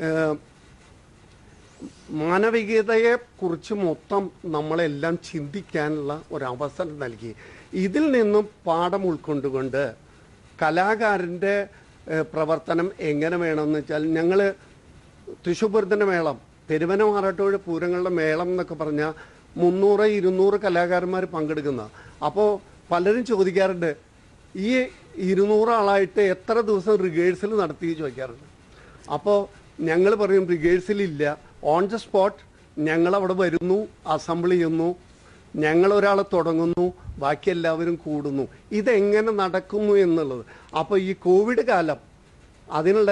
മാനവികതയെ കുറിച്ച് മൊത്തം നമ്മളെല്ലാം ചിന്തിക്കാനുള്ള ഒരവസരം നൽകി. ഇതിൽ നിന്നും പാഠം ഉൾക്കൊണ്ടുകൊണ്ട് കലാകാരൻ്റെ പ്രവർത്തനം എങ്ങനെ വേണമെന്ന് വെച്ചാൽ, ഞങ്ങൾ തൃശ്ശൂർ പൂരത്തിൻ്റെ മേളം, പെരുവന മാറാട്ടോട് പൂരങ്ങളുടെ മേളം എന്നൊക്കെ പറഞ്ഞാൽ 300-200 കലാകാരന്മാർ പങ്കെടുക്കുന്ന. അപ്പോൾ പലരും ചോദിക്കാറുണ്ട്, ഈ 200 ആളായിട്ട് എത്ര ദിവസം റിഹേഴ്സൽ നടത്തി ചോദിക്കാറുണ്ട്. അപ്പോൾ ഞങ്ങൾ പറയും റിഹേഴ്സലില്ല, ഓൺ ദ സ്പോട്ട് ഞങ്ങളവിടെ വരുന്നു, അസംബിൾ ചെയ്യുന്നു, ഞങ്ങളൊരാളെ തുടങ്ങുന്നു, ബാക്കി എല്ലാവരും കൂടുന്നു. ഇതെങ്ങനെ നടക്കുന്നു എന്നുള്ളത്. അപ്പോൾ ഈ കോവിഡ് കാലം അതിനുള്ള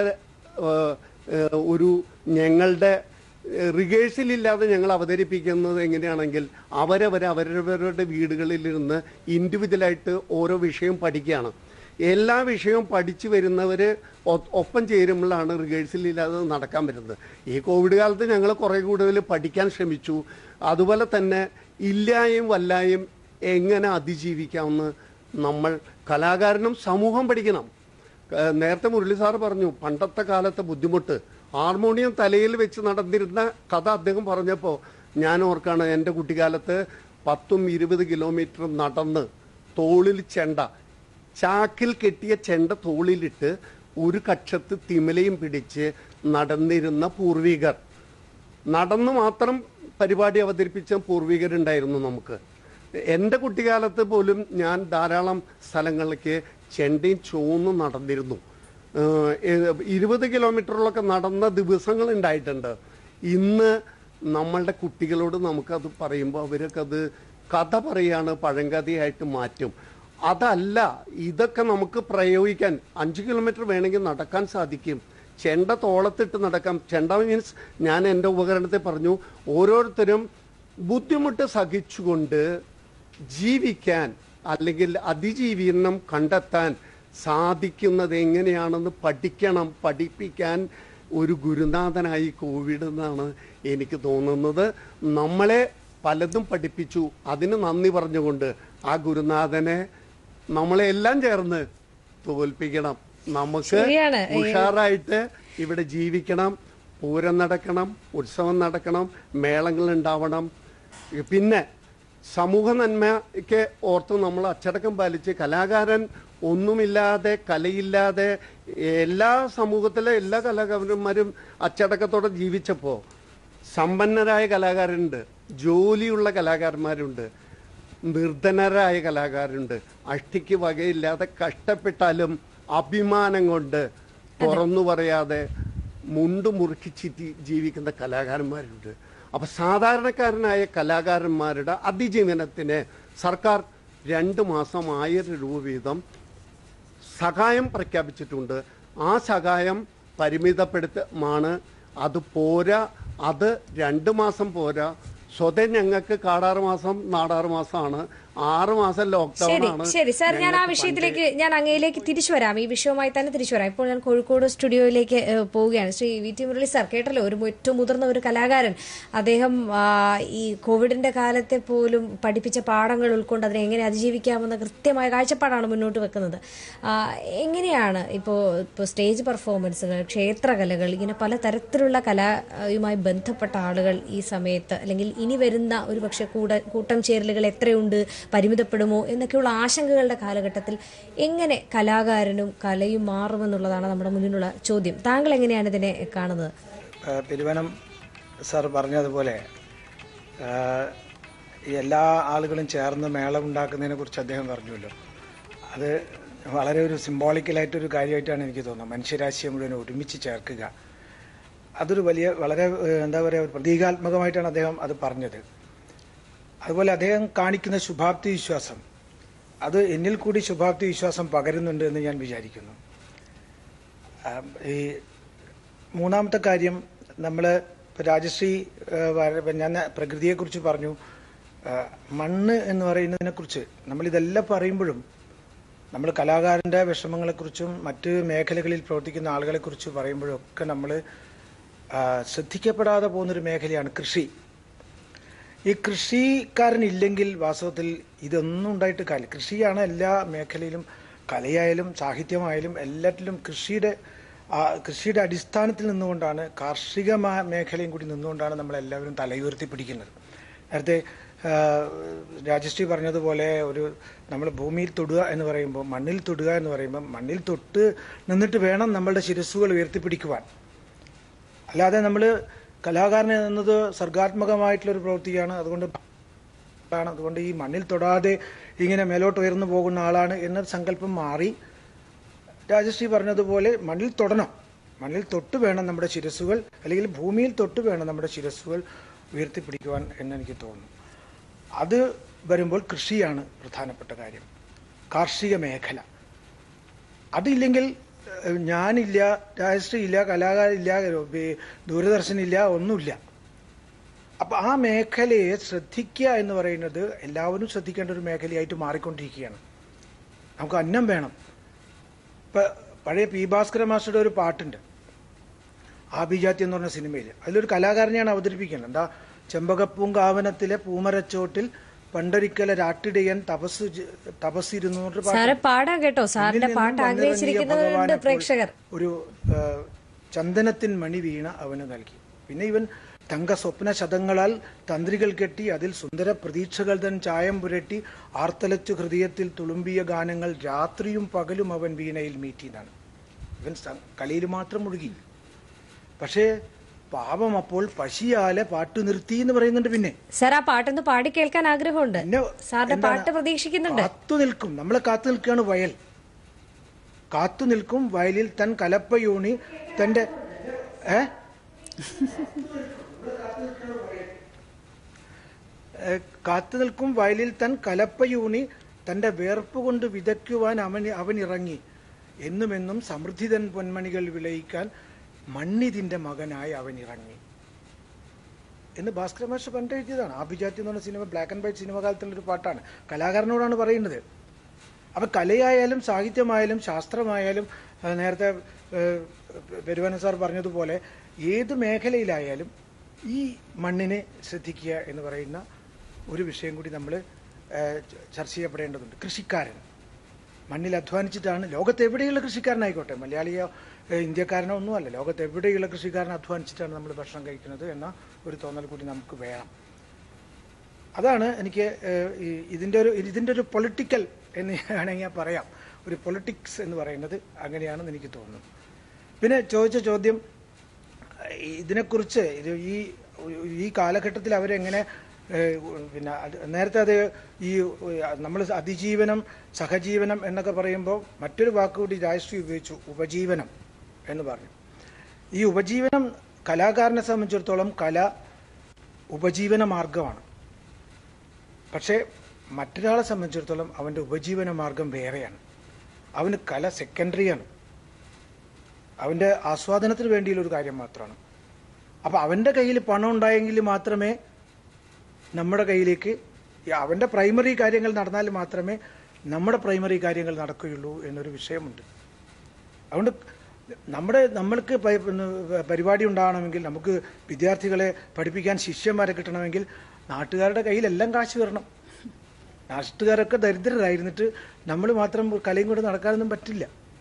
ഒരു ഞങ്ങളുടെ റിഹേഴ്സലില്ലാതെ ഞങ്ങൾ അവതരിപ്പിക്കുന്നത് എങ്ങനെയാണെങ്കിൽ, അവരവരുടെ വീടുകളിലിരുന്ന് ഇൻഡിവിജ്വലായിട്ട് ഓരോ വിഷയം പഠിക്കുകയാണ്. എല്ലാ വിഷയവും പഠിച്ചു വരുന്നവർ ഒപ്പം ചേരുമ്പോഴാണ് റിഹേഴ്സലില്ലാതെ നടക്കാൻ പറ്റുന്നത്. ഈ കോവിഡ് കാലത്ത് ഞങ്ങൾ കുറേ കൂടുതൽ പഠിക്കാൻ ശ്രമിച്ചു. അതുപോലെ തന്നെ ഇല്ലായും വല്ലായും എങ്ങനെ അതിജീവിക്കാമെന്ന് നമ്മൾ കലാകാരനും സമൂഹം പഠിക്കണം. നേരത്തെ മുരളി സാർ പറഞ്ഞു പണ്ടത്തെ കാലത്തെ ബുദ്ധിമുട്ട്. ഹാർമോണിയം തലയിൽ വെച്ച് നടന്നിരുന്ന കഥ അദ്ദേഹം പറഞ്ഞപ്പോൾ ഞാൻ ഓർക്കാണ്, എൻ്റെ കുട്ടിക്കാലത്ത് 10-20 കിലോമീറ്റർ നടന്ന് തോളിൽ ചെണ്ട, ചാക്കിൽ കെട്ടിയ ചെണ്ട തോളിലിട്ട് ഒരു കക്ഷത്ത് തിമലയും പിടിച്ച് നടന്നിരുന്ന പൂർവികർ. നടന്ന് മാത്രം പരിപാടി അവതരിപ്പിച്ച പൂർവികരുണ്ടായിരുന്നു നമുക്ക്. എൻ്റെ കുട്ടിക്കാലത്ത് പോലും ഞാൻ ധാരാളം സ്ഥലങ്ങളിലേക്ക് ചെണ്ടയും ചൂന്നും നടന്നിരുന്നു. 20 കിലോമീറ്ററിലൊക്കെ നടന്ന ദിവസങ്ങൾ ഉണ്ടായിട്ടുണ്ട്. ഇന്ന് നമ്മളുടെ കുട്ടികളോട് നമുക്കത് പറയുമ്പോൾ അവരൊക്കെ അത് കഥ പറയാണ്, പഴങ്കഥയായിട്ട് മാറ്റും. അതല്ല, ഇതൊക്കെ നമുക്ക് പ്രയോഗിക്കാൻ 5 കിലോമീറ്റർ വേണമെങ്കിൽ നടക്കാൻ സാധിക്കും. ചെണ്ട തോളത്തിട്ട് നടക്കാം. ചെണ്ട മീൻസ്, ഞാൻ എൻ്റെ ഉപകരണത്തെ പറഞ്ഞു, ഓരോരുത്തരും ബുദ്ധിമുട്ട് സഹിച്ചുകൊണ്ട് ജീവിക്കാൻ അല്ലെങ്കിൽ അതിജീവനം കണ്ടെത്താൻ സാധിക്കുന്നത് എങ്ങനെയാണെന്ന് പഠിക്കണം. പഠിപ്പിക്കാൻ ഒരു ഗുരുനാഥനായി കോവിഡ് എന്നാണ് എനിക്ക് തോന്നുന്നത്. നമ്മളെ പലതും പഠിപ്പിച്ചു. അതിന് നന്ദി പറഞ്ഞുകൊണ്ട് ആ ഗുരുനാഥനെ നമ്മളെല്ലാം ചേർന്ന് തോൽപ്പിക്കണം. നമുക്ക് ഉഷാറായിട്ട് ഇവിടെ ജീവിക്കണം. പൂരം നടക്കണം, ഉത്സവം നടക്കണം, മേളങ്ങൾ ഉണ്ടാവണം. പിന്നെ സമൂഹ നന്മയ്ക്ക് ഓർത്ത് നമ്മൾ അച്ചടക്കം പാലിച്ച്, കലാകാരൻ ഒന്നുമില്ലാതെ, കലയില്ലാതെ, എല്ലാ സമൂഹത്തിലെ എല്ലാ കലാകാരന്മാരും അച്ചടക്കത്തോടെ ജീവിച്ചപ്പോൾ സമ്പന്നരായ കലാകാരുണ്ട്, ജോലിയുള്ള കലാകാരന്മാരുണ്ട്, നിർധനരായ കലാകാരുണ്ട്. അഷ്ടിക്ക് വകയില്ലാതെ കഷ്ടപ്പെട്ടാലും അഭിമാനം കൊണ്ട് തുറന്നു പറയാതെ മുണ്ടു മുറുക്കി ചിറ്റി ജീവിക്കുന്ന കലാകാരന്മാരുണ്ട്. അപ്പം സാധാരണക്കാരനായ കലാകാരന്മാരുടെ അതിജീവനത്തിന് സർക്കാർ 2 മാസം 1000 രൂപ വീതം സഹായം പ്രഖ്യാപിച്ചിട്ടുണ്ട്. ആ സഹായം പരിമിതപ്പെടുത്തമാണ്. അത് പോരാ, അത് 2 മാസം പോരാ. സ്വതം ഞങ്ങൾക്ക് കാടാറ് മാസം നാടാറ് മാസമാണ്, 6 മാസം ലോക്ക്ഡൌൺ ആണ്. ശരി സാർ, ഞാൻ ആ വിഷയത്തിലേക്ക്, ഞാൻ അങ്ങയിലേക്ക് തിരിച്ചു വരാം. ഈ വിഷയവുമായി തന്നെ തിരിച്ചു വരാം. ഇപ്പോൾ ഞാൻ കോഴിക്കോട് സ്റ്റുഡിയോയിലേക്ക് പോവുകയാണ്. ശ്രീ VT മുരളി സാർ, കേട്ടല്ലോ, ഏറ്റവും മുതിർന്ന ഒരു കലാകാരൻ. അദ്ദേഹം ഈ കോവിഡിന്റെ കാലത്തെ പോലും പഠിപ്പിച്ച പാഠങ്ങൾ ഉൾക്കൊണ്ട് അതിനെ എങ്ങനെ അതിജീവിക്കാമെന്ന കൃത്യമായ കാഴ്ചപ്പാടാണ് മുന്നോട്ട് വെക്കുന്നത്. എങ്ങനെയാണ് ഇപ്പോൾ സ്റ്റേജ് പെർഫോമൻസുകൾ, ക്ഷേത്രകലകൾ, ഇങ്ങനെ പല തരത്തിലുള്ള കലയുമായി ബന്ധപ്പെട്ട ആളുകൾ ഈ സമയത്ത്, അല്ലെങ്കിൽ ഇനി വരുന്ന ഒരു പക്ഷെ കൂട്ടം ചേരലുകൾ എത്രയുണ്ട്, പരിമിതപ്പെടുമോ എന്നൊക്കെയുള്ള ആശങ്കകളുടെ കാലഘട്ടത്തിൽ എങ്ങനെ കലാകാരനും കലയും മാറുമെന്നുള്ളതാണ് നമ്മുടെ മുന്നിലുള്ള ചോദ്യം. താങ്കൾ എങ്ങനെയാണ് ഇതിനെ കാണുന്നത്? പെരുവനം സാർ പറഞ്ഞതുപോലെ എല്ലാ ആളുകളും ചേർന്ന് മേളം ഉണ്ടാക്കുന്നതിനെ കുറിച്ച് അദ്ദേഹം പറഞ്ഞല്ലോ. അത് വളരെ ഒരു സിംബോളിക്കലായിട്ടൊരു കാര്യമായിട്ടാണ് എനിക്ക് തോന്നുന്നത്. മനുഷ്യരാശിയെ മുഴുവൻ ഒരുമിച്ച് ചേർക്കുക, അതൊരു വലിയ, വളരെ എന്താ പറയുക, പ്രതീകാത്മകമായിട്ടാണ് അദ്ദേഹം അത് പറഞ്ഞത്. അതുപോലെ അദ്ദേഹം കാണിക്കുന്ന ശുഭാപ്തി വിശ്വാസം, അത് എന്നിൽ കൂടി ശുഭാപ്തി വിശ്വാസം പകരുന്നുണ്ട് എന്ന് ഞാൻ വിചാരിക്കുന്നു. ഈ മൂന്നാമത്തെ കാര്യം, നമ്മൾ രാജശ്രീ ഞാൻ പ്രകൃതിയെക്കുറിച്ച് പറഞ്ഞു, മണ്ണ് എന്ന് പറയുന്നതിനെ കുറിച്ച് നമ്മളിതെല്ലാം പറയുമ്പോഴും നമ്മൾ കലാകാരന്റെ വിഷമങ്ങളെക്കുറിച്ചും മറ്റ് മേഖലകളിൽ പ്രവർത്തിക്കുന്ന ആളുകളെക്കുറിച്ച് പറയുമ്പോഴും ഒക്കെ നമ്മൾ ശ്രദ്ധിക്കപ്പെടാതെ പോകുന്നൊരു മേഖലയാണ് കൃഷി. ഈ കൃഷിക്കാരനില്ലെങ്കിൽ വാസ്തവത്തിൽ ഇതൊന്നും ഉണ്ടായിട്ട് കാര്യമില്ല. കൃഷിയാണ് എല്ലാ മേഖലയിലും, കലയായാലും സാഹിത്യമായാലും എല്ലാറ്റിലും കൃഷിയുടെ അടിസ്ഥാനത്തിൽ നിന്നുകൊണ്ടാണ്, കാർഷിക മേഖലയും കൂടി നിന്നുകൊണ്ടാണ് നമ്മളെല്ലാവരും തലയുയർത്തി പിടിക്കുന്നത്. നേരത്തെ രാജശ്രീ പറഞ്ഞതുപോലെ നമ്മൾ ഭൂമിയിൽ തൊടുക എന്ന് പറയുമ്പോൾ, മണ്ണിൽ തൊടുക എന്ന് പറയുമ്പോൾ, മണ്ണിൽ തൊട്ട് നിന്നിട്ട് വേണം നമ്മളുടെ ശിരസ്സുകൾ ഉയർത്തിപ്പിടിക്കുവാൻ. അല്ലാതെ നമ്മൾ കലാകാരൻ എന്നത് സർഗാത്മകമായിട്ടുള്ളൊരു പ്രവൃത്തിയാണ്. അതുകൊണ്ട് ഈ മണ്ണിൽ തൊടാതെ ഇങ്ങനെ മേലോട്ട് ഉയർന്നു പോകുന്ന ആളാണ് എന്ന സങ്കല്പം മാറി രാജശ്രീ പറഞ്ഞതുപോലെ മണ്ണിൽ തൊടണം, മണ്ണിൽ തൊട്ട് വേണം നമ്മുടെ ശിരസ്സുകൾ, അല്ലെങ്കിൽ ഭൂമിയിൽ തൊട്ട് വേണം നമ്മുടെ ശിരസ്സുകൾ ഉയർത്തിപ്പിടിക്കുവാൻ എന്നെനിക്ക് തോന്നുന്നു. അത് വരുമ്പോൾ കൃഷിയാണ് പ്രധാനപ്പെട്ട കാര്യം, കാർഷിക മേഖല. അതില്ലെങ്കിൽ ഞാനില്ല, രാജശ്രീ ഇല്ല, കലാകാരില്ല, ദൂരദർശനില്ല, ഒന്നുമില്ല. അപ്പൊ ആ മേഖലയെ ശ്രദ്ധിക്കുക എന്ന് പറയുന്നത് എല്ലാവരും ശ്രദ്ധിക്കേണ്ട ഒരു മേഖലയായിട്ട് മാറിക്കൊണ്ടിരിക്കുകയാണ്. നമുക്ക് അന്നം വേണം. ഇപ്പൊ പഴയ പി ഭാസ്കര മാസ്റ്ററുടെ ഒരു പാട്ടുണ്ട്, ആഭിജാതി എന്ന് പറഞ്ഞ സിനിമയിൽ. അതിലൊരു കലാകാരനെയാണ് അവതരിപ്പിക്കുന്നത്. എന്താ, ചെമ്പകപ്പൂങ്കാവനത്തിലെ പൂമരച്ചോട്ടിൽ പണ്ടൊരിക്കലെ രാട്ടിടയൻ തപസ്സിരുന്നു. പാടാൻ കേട്ടോ, സാറിന്റെ പാട്ട് ആഗ്രഹിച്ചിരിക്കുന്നുണ്ട് പ്രേക്ഷകർ. ഒരു ചന്ദനത്തിൻ മണി വീണ അവന് നൽകി. പിന്നെ ഇവൻ തങ്ക സ്വപ്ന ശതങ്ങളാൽ തന്ത്രികൾ കെട്ടി അതിൽ സുന്ദര പ്രതീക്ഷകൾ തൻ ചായം പുരട്ടി ആർത്തലച്ചു ഹൃദയത്തിൽ തുളുമ്പിയ ഗാനങ്ങൾ രാത്രിയും പകലും അവൻ വീണയിൽ മീറ്റിന്നാണ്. ഇവൻ കളിയിൽ മാത്രം മുഴുകി. പക്ഷേ പാപം അപ്പോൾ പശിയാലെ പാട്ട് നിർത്തി എന്ന് പറയുന്നുണ്ട്. പിന്നെ സാർ ആ പാട്ടൊന്ന് പാടി കേൾക്കാൻ ആഗ്രഹമുണ്ട്. സാറിന്റെ പാട്ട് പ്രതീക്ഷിക്കുന്നുണ്ട്. കാത്തു നിൽക്കും, നമ്മളെ കാത്തു നിൽക്കുകയാണ് വയൽ. കാത്തു നിൽക്കും വയലിൽ തൻ കലപ്പയൂണി തന്റെ കാത്തു നിൽക്കും വയലിൽ തൻ കലപ്പയൂണി തന്റെ വേർപ്പ് കൊണ്ട് വിതയ്ക്കുവാൻ അവൻ ഇറങ്ങി. എന്നുമെന്നും സമൃദ്ധിതൻ പൊന്മണികൾ വിളയിക്കാൻ മണ്ണിതിന്റെ മകനായി അവൻ ഇറങ്ങി എന്ന് ഭാസ്കര മാസ്റ്റർ പണ്ട് എഴുതിയതാണ്. ആഭിജാതി എന്ന് പറഞ്ഞ cinema, black and white cinema കാലത്തുള്ളൊരു പാട്ടാണ്. കലാകാരനോടാണ് പറയുന്നത്. അപ്പൊ കലയായാലും സാഹിത്യമായാലും ശാസ്ത്രമായാലും, നേരത്തെ പെരുവന സാർ പറഞ്ഞതുപോലെ ഏത് മേഖലയിലായാലും ഈ മണ്ണിനെ ശ്രദ്ധിക്കുക എന്ന് പറയുന്ന ഒരു വിഷയം കൂടി നമ്മൾ ചർച്ച ചെയ്യപ്പെടേണ്ടതുണ്ട്. കൃഷിക്കാരൻ മണ്ണിൽ അധ്വാനിച്ചിട്ടാണ്, ലോകത്തെവിടെയുള്ള കൃഷിക്കാരനായിക്കോട്ടെ, മലയാളിയോ ഇന്ത്യക്കാരനോ ഒന്നുമല്ല, ലോകത്തെവിടെയുള്ള കൃഷിക്കാരൻ അധ്വാനിച്ചിട്ടാണ് നമ്മൾ ഭക്ഷണം കഴിക്കുന്നത് എന്ന ഒരു തോന്നൽ കൂടി നമുക്ക് വേണം. അതാണ് എനിക്ക് ഇതിൻ്റെ ഒരു പൊളിറ്റിക്കൽ എന്ന് വേണമെങ്കിൽ പറയാം. ഒരു പൊളിറ്റിക്സ് എന്ന് പറയുന്നത് അങ്ങനെയാണെന്ന് എനിക്ക് തോന്നുന്നു. പിന്നെ ചോദിച്ച ചോദ്യം, ഇതിനെക്കുറിച്ച് ഈ കാലഘട്ടത്തിൽ അവരെങ്ങനെ, പിന്നെ നേരത്തെ അത് നമ്മൾ അതിജീവനം, സഹജീവനം എന്നൊക്കെ പറയുമ്പോൾ മറ്റൊരു വാക്കുകൂടി രാജശ്രീ ഉപയോഗിച്ചു, ഉപജീവനം എന്ന് പറഞ്ഞു. ഈ ഉപജീവനം കലാകാരനെ സംബന്ധിച്ചിടത്തോളം കല ഉപജീവന മാർഗമാണ്. പക്ഷേ മറ്റൊരാളെ സംബന്ധിച്ചിടത്തോളം അവൻ്റെ ഉപജീവന മാർഗം വേറെയാണ്. അവന് കല സെക്കൻഡറിയാണ്, അവൻ്റെ ആസ്വാദനത്തിന് വേണ്ടിയുള്ളൊരു കാര്യം മാത്രമാണ്. അപ്പം അവൻ്റെ കയ്യിൽ പണം ഉണ്ടായെങ്കിൽ മാത്രമേ നമ്മുടെ കയ്യിലേക്ക് അവൻ്റെ പ്രൈമറി കാര്യങ്ങൾ നടന്നാൽ മാത്രമേ നമ്മുടെ പ്രൈമറി കാര്യങ്ങൾ നടക്കുകയുള്ളൂ എന്നൊരു വിഷയമുണ്ട്. അതുകൊണ്ട് നമ്മൾക്ക് പരിപാടി ഉണ്ടാകണമെങ്കിൽ, നമുക്ക് വിദ്യാർത്ഥികളെ പഠിപ്പിക്കാൻ ശിഷ്യന്മാരെ കിട്ടണമെങ്കിൽ നാട്ടുകാരുടെ കയ്യിലെല്ലാം കാശ് വരണം. നാട്ടുകാരൊക്കെ ദരിദ്രരായിരുന്നിട്ട് നമ്മൾ മാത്രം കലയും കൊണ്ട് നടക്കാനൊന്നും പറ്റില്ല.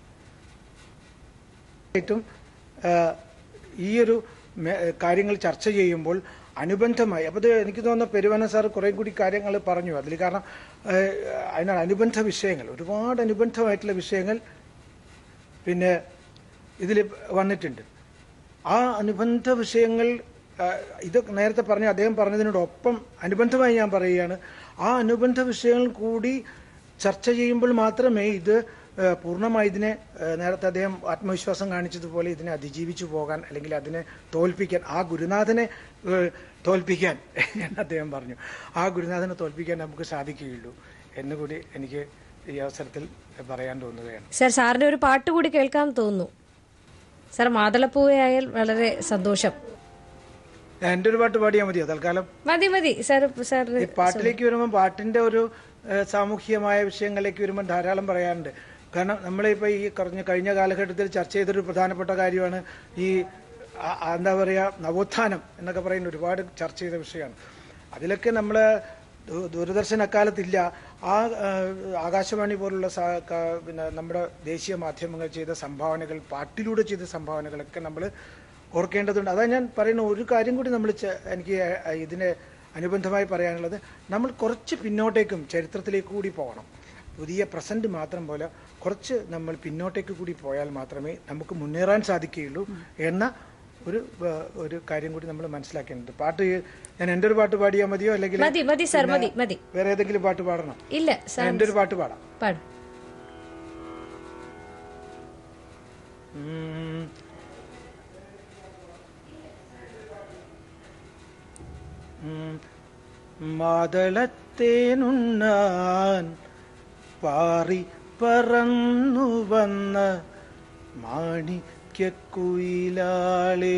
ഏറ്റവും ഈ ഒരു കാര്യങ്ങൾ ചർച്ച ചെയ്യുമ്പോൾ അനുബന്ധമായി, അപ്പോൾ എനിക്ക് തോന്നുന്നു പെരുവന സാർ കുറേ കൂടി കാര്യങ്ങൾ പറഞ്ഞു അതിൽ. കാരണം അതിനാണ് അനുബന്ധ വിഷയങ്ങൾ, ഒരുപാട് അനുബന്ധമായിട്ടുള്ള വിഷയങ്ങൾ പിന്നെ ഇതിൽ വന്നിട്ടുണ്ട്. ആ അനുബന്ധ വിഷയങ്ങൾ ഇത് നേരത്തെ പറഞ്ഞു, അദ്ദേഹം പറഞ്ഞതിനോടൊപ്പം അനുബന്ധമായി ഞാൻ പറയുകയാണ്, ആ അനുബന്ധ വിഷയങ്ങൾ കൂടി ചർച്ച ചെയ്യുമ്പോൾ മാത്രമേ ഇത് പൂർണ്ണമായി ഇതിനെ, നേരത്തെ അദ്ദേഹം ആത്മവിശ്വാസം കാണിച്ചതുപോലെ ഇതിനെ അതിജീവിച്ചു പോകാൻ, അല്ലെങ്കിൽ അതിനെ തോൽപ്പിക്കാൻ, ആ ഗുരുനാഥനെ തോൽപ്പിക്കാൻ എന്ന് അദ്ദേഹം പറഞ്ഞു, ആ ഗുരുനാഥനെ തോൽപ്പിക്കാൻ നമുക്ക് സാധിക്കുകയുള്ളൂ എന്നുകൂടി എനിക്ക് ഈ അവസരത്തിൽ പറയാൻ തോന്നുകയാണ്. സാർ, സാറിന്റെ ഒരു പാട്ട് കൂടി കേൾക്കാൻ തോന്നുന്നു. സാർ മാതളപ്പൂവയായാൽ വളരെ സന്തോഷം. എൻ്റെ ഒരു പാട്ട് പാടിയാൽ മതിയോ തൽക്കാലം? മതി സാർ. ഈ പാട്ടിലേക്ക് വരുമ്പോൾ പാട്ടിന്റെ ഒരു സാമൂഹികമായ വിഷയങ്ങളിലേക്ക് വരുമ്പോൾ ധാരാളം പറയാനുണ്ട്. കാരണം നമ്മളിപ്പോൾ ഈ കഴിഞ്ഞ കാലഘട്ടത്തിൽ ചർച്ച ചെയ്തൊരു പ്രധാനപ്പെട്ട കാര്യമാണ് ഈ എന്താ പറയുക, നവോത്ഥാനം എന്നൊക്കെ പറയുന്ന ഒരുപാട് ചർച്ച ചെയ്ത വിഷയമാണ്. അതിലൊക്കെ നമ്മൾ ദൂരദർശൻ അക്കാലത്തില്ല. ആകാശവാണി പോലുള്ള പിന്നെ നമ്മുടെ ദേശീയ മാധ്യമങ്ങൾ ചെയ്ത സംഭാവനകൾ, പാട്ടിലൂടെ ചെയ്ത സംഭാവനകളൊക്കെ നമ്മൾ ഓർക്കേണ്ടതുണ്ട്. അതാ ഞാൻ പറയുന്ന ഒരു കാര്യം കൂടി എനിക്ക് ഇതിന് അനുബന്ധമായി പറയാനുള്ളത്, നമ്മൾ കുറച്ച് പിന്നോട്ടേക്കും ചരിത്രത്തിലേക്ക് കൂടി പോകണം. പുതിയ പ്രസന്റ് മാത്രം പോലെ കുറച്ച് നമ്മൾ പിന്നോട്ടേക്ക് കൂടി പോയാൽ മാത്രമേ നമുക്ക് മുന്നേറാൻ സാധിക്കുകയുള്ളൂ എന്ന ഒരു കാര്യം കൂടി നമ്മൾ മനസ്സിലാക്കേണ്ടത്. പാട്ട് ഞാൻ എൻ്റെ ഒരു പാട്ട് പാടിയാൽ മതിയോ, അല്ലെങ്കിൽ വേറെ ഏതെങ്കിലും പാട്ട് പാടണം? ഇല്ല, എൻ്റെ ഒരു പാട്ട് പാടാം. മാതളത്തേനുണ്ണാൻ പാറി പറന്നു വന്ന മാണിക്യക്കുയിലാളേ,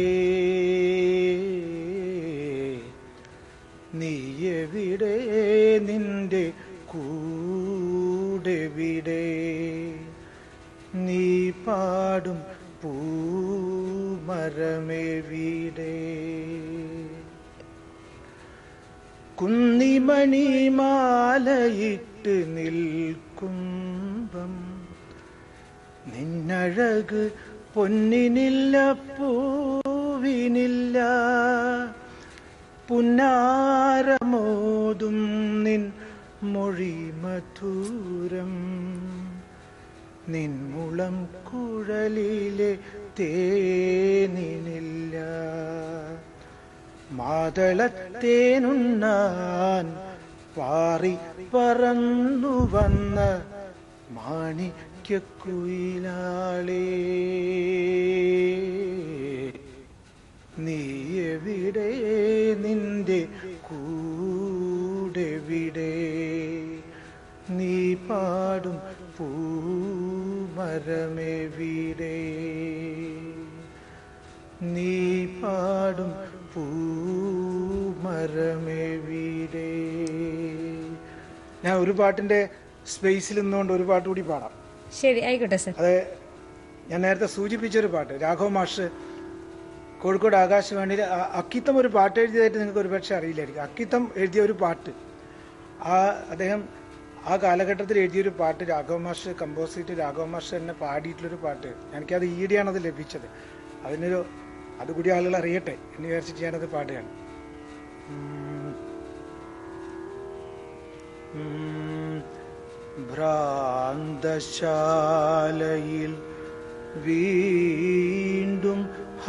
നീയെവിടെ, നിന്റെ കൂടെവിടെ, നീ പാടും പൂമരമെവിടെ, കുന്നിമണിമാലയിട്ട് നിൽക്കുമ്പം നിന്നഴക് പൊന്നിനില്ല പൂവിനില്ല, പുന്നാരമോതും നിൻ മൊഴി മധുരം, നിൻമുളം കുഴലിലെ തേനിനില്ല, മാതളത്തേനുണ്ണാൻ പാറി പറന്നു വന്ന മാണിക്യക്കുയിലാളേ, നീയെവിടെ, നിന്റെ കൂടെവിടെ, നീ പാടും പൂമരമെവിടെ, നീ പാടും പൂമരമെവിടെ. ഞാൻ ഒരു പാട്ടിന്റെ സ്പേസിൽ നിന്നുകൊണ്ട് ഒരു പാട്ട് കൂടി പാടാം. ശരി, ആയിക്കോട്ടെ സാർ. അത് ഞാൻ നേരത്തെ സൂചിപ്പിച്ചൊരു പാട്ട്, രാഘവ മാഷ് കോഴിക്കോട് ആകാശവാണിയിൽ അക്കിത്തം ഒരു പാട്ട് എഴുതിയതായിട്ട് നിങ്ങൾക്ക് ഒരുപക്ഷെ അറിയില്ലായിരിക്കും. അക്കിത്തം എഴുതിയ ഒരു പാട്ട്, അദ്ദേഹം ആ കാലഘട്ടത്തിൽ എഴുതിയൊരു പാട്ട്, രാഘവ മാഷ് കമ്പോസ് ചെയ്തിട്ട് രാഘവ മാഷ് തന്നെ പാടിയിട്ടുള്ളൊരു പാട്ട്. എനിക്കത് ഈയിടെയാണ് അത് ലഭിച്ചത്. അതുകൂടി ആളുകൾ അറിയട്ടെ എന്ന് വിചാരിച്ചിട്ട് ഞാനത് പാടുകയാണ്. ഭ്രാന്തശാലയിൽ വീണ്ടും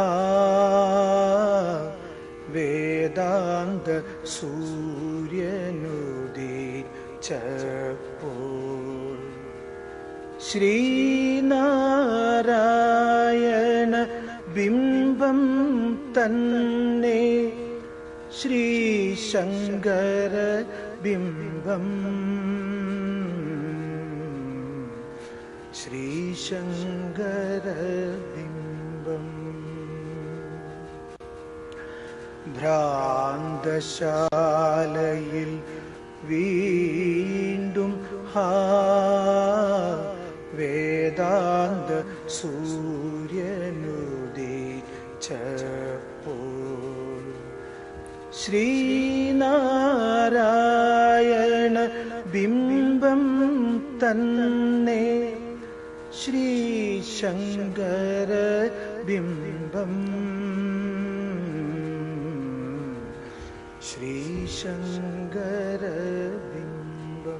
വേദാന്ത സൂര്യനുദിച്ചപ്പോൾ ശ്രീനാരായണ ബിംബം തന്നെ, ശ്രീശങ്കര ബിംബം, ശ്രീശങ്കര ബിംബം, ഭ്രാന്തശാലയിൽ വീണ്ടും വേദാന്ത സൂര്യനുദിച്ചപ്പോൾ ശ്രീനാരായണ ബിംബം തന്നെ, ശ്രീശങ്കര ബിംബം, ശ്രീശങ്കര ബിംബം.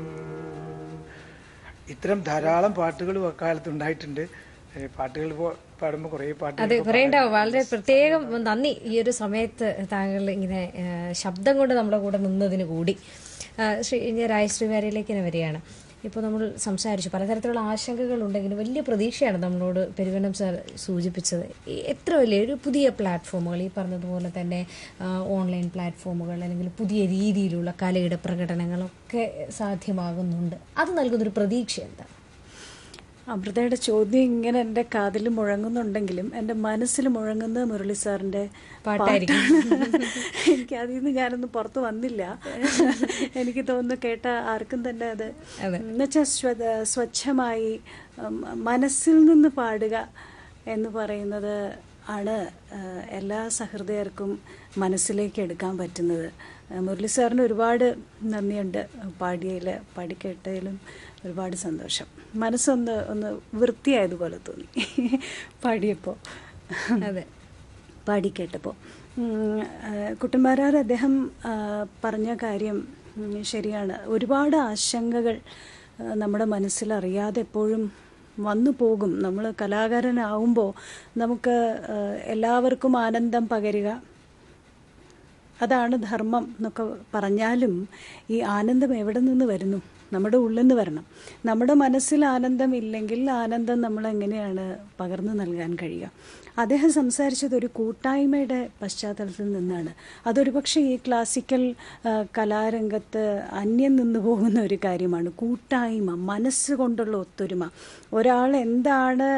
ഇത്തരം ധാരാളം പാട്ടുകൾ അക്കാലത്ത് ഉണ്ടായിട്ടുണ്ട്. പാട്ടുകൾ പാടുമ്പോൾ കുറേ പാട്ടുകൾ. അതെ, പറയണ്ടാവും. വളരെ പ്രത്യേകം നന്ദി ഈ ഒരു സമയത്ത് താങ്കൾ ഇങ്ങനെ ശബ്ദം കൊണ്ട് നമ്മുടെ കൂടെ നിന്നതിന് കൂടി. രാജശ്രീവാരിയിലേക്ക് തന്നെ വരികയാണ്. ഇപ്പോൾ നമ്മൾ സംസാരിച്ചു, പലതരത്തിലുള്ള ആശങ്കകൾ ഉണ്ടെങ്കിലും വലിയ പ്രതീക്ഷയാണ് നമ്മളോട് പെരുവനം സാർ സൂചിപ്പിച്ചത്. എത്ര വലിയ ഒരു പുതിയ പ്ലാറ്റ്ഫോമുകൾ, ഈ പറഞ്ഞതുപോലെ തന്നെ ഓൺലൈൻ പ്ലാറ്റ്ഫോമുകൾ, അല്ലെങ്കിൽ പുതിയ രീതിയിലുള്ള കലയുടെ പ്രകടനങ്ങളൊക്കെ സാധ്യമാകുന്നുണ്ട്. അത് നൽകുന്നൊരു പ്രതീക്ഷ എന്താണ്? അമൃതയുടെ ചോദ്യം ഇങ്ങനെ എൻ്റെ കാതിൽ മുഴങ്ങുന്നുണ്ടെങ്കിലും എൻ്റെ മനസ്സിൽ മുഴങ്ങുന്നത് മുരളി സാറിൻ്റെ പാട്ടായിരിക്കും. എനിക്ക് അതിൽ നിന്ന് ഞാനൊന്നും പുറത്ത് വന്നില്ല. എനിക്ക് തോന്നുന്നു കേട്ട ആർക്കും തന്നെ അത് എന്നുവെച്ചാൽ സ്വച്ഛമായി മനസ്സിൽ നിന്ന് പാടുക എന്ന് പറയുന്നത് ആണ് എല്ലാ സഹൃദയർക്കും മനസ്സിലേക്ക് എടുക്കാൻ പറ്റുന്നത്. മുരളി സാറിന് ഒരുപാട് നന്ദിയുണ്ട്. പാടിക്കേട്ടതിലും ഒരുപാട് സന്തോഷം. മനസ്സൊന്ന് വൃത്തിയായതുപോലെ തോന്നി പാടിയപ്പോൾ, അതെ, പാടിക്കേട്ടപ്പോൾ. കുട്ടന്മാരാർ അദ്ദേഹം പറഞ്ഞ കാര്യം ശരിയാണ്. ഒരുപാട് ആശങ്കകൾ നമ്മുടെ മനസ്സിൽ അറിയാതെ എപ്പോഴും വന്നു പോകും. നമ്മൾ കലാകാരനാവുമ്പോൾ നമുക്ക് എല്ലാവർക്കും ആനന്ദം പകരുക, അതാണ് ധർമ്മം എന്നൊക്കെ പറഞ്ഞാലും ഈ ആനന്ദം എവിടെ നിന്ന് വരുന്നു? നമ്മുടെ ഉള്ളിൽ നിന്ന് വരണം. നമ്മുടെ മനസ്സിൽ ആനന്ദം ഇല്ലെങ്കിൽ ആനന്ദം നമ്മളെങ്ങനെയാണ് പകർന്നു നൽകാൻ കഴിയുക? അദ്ദേഹം സംസാരിച്ചത് ഒരു കൂട്ടായ്മയുടെ പശ്ചാത്തലത്തിൽ നിന്നാണ്. അതൊരു പക്ഷേ ഈ ക്ലാസിക്കൽ കലാരംഗത്ത് അന്യം നിന്നു പോകുന്ന ഒരു കാര്യമാണ്. കൂട്ടായ്മ, മനസ്സുകൊണ്ടുള്ള ഒത്തൊരുമ. ഒരാൾ എന്താണ്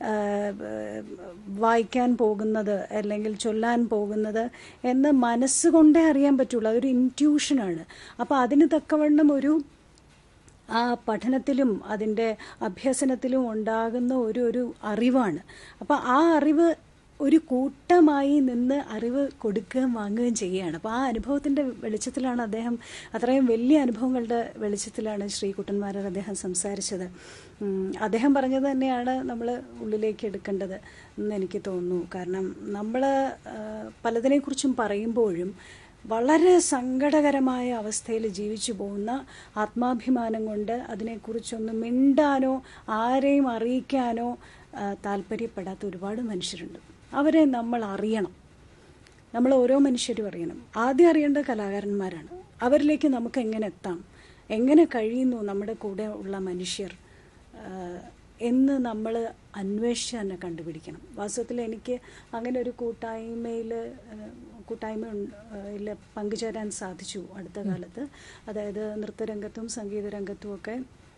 വായിക്കാൻ പോകുന്നത് അല്ലെങ്കിൽ ചൊല്ലാൻ പോകുന്നത് എന്ന് മനസ്സുകൊണ്ടേ അറിയാൻ പറ്റുള്ളൂ. അതൊരു ഇൻറ്റ്യൂഷനാണ്. അപ്പോൾ അതിന് തക്കവണ്ണം ഒരു ആ പഠനത്തിലും അതിൻ്റെ അഭ്യസനത്തിലും ഉണ്ടാകുന്ന ഒരു അറിവാണ്. അപ്പോൾ ആ അറിവ് ഒരു കൂട്ടമായി നിന്ന് അറിവ് കൊടുക്കുകയും വാങ്ങുകയും ചെയ്യുകയാണ്. അപ്പോൾ ആ അനുഭവത്തിൻ്റെ വെളിച്ചത്തിലാണ് അദ്ദേഹം, അത്രയും വലിയ അനുഭവങ്ങളുടെ വെളിച്ചത്തിലാണ് ശ്രീ കുട്ടന്മാരാർ അദ്ദേഹം സംസാരിച്ചത്. അദ്ദേഹം പറഞ്ഞത് തന്നെയാണ് നമ്മൾ ഉള്ളിലേക്ക് എടുക്കേണ്ടത് എന്ന് എനിക്ക് തോന്നുന്നു. കാരണം നമ്മൾ പലതിനെക്കുറിച്ചും പറയുമ്പോഴും വളരെ സങ്കടകരമായ അവസ്ഥയിൽ ജീവിച്ചു പോകുന്ന, ആത്മാഭിമാനം കൊണ്ട് അതിനെക്കുറിച്ചൊന്ന് മിണ്ടാനോ ആരെയും അറിയിക്കാനോ താല്പര്യപ്പെടാത്ത ഒരുപാട് മനുഷ്യരുണ്ട്. അവരെ നമ്മൾ അറിയണം. നമ്മൾ ഓരോ മനുഷ്യരും അറിയണം. ആദ്യം അറിയേണ്ടത് കലാകാരന്മാരാണ്. അവരിലേക്ക് നമുക്ക് എങ്ങനെ എത്താം, എങ്ങനെ കഴിയുന്നു നമ്മുടെ കൂടെ ഉള്ള മനുഷ്യർ എന്ന് നമ്മൾ അന്വേഷിച്ച് കണ്ടുപിടിക്കണം. വാസ്തവത്തിൽ എനിക്ക് അങ്ങനെ ഒരു കൂട്ടായ്മയിൽ പങ്കുചേരാൻ സാധിച്ചു അടുത്ത കാലത്ത്. അതായത് നൃത്തരംഗത്തും സംഗീത രംഗത്തും ഒക്കെ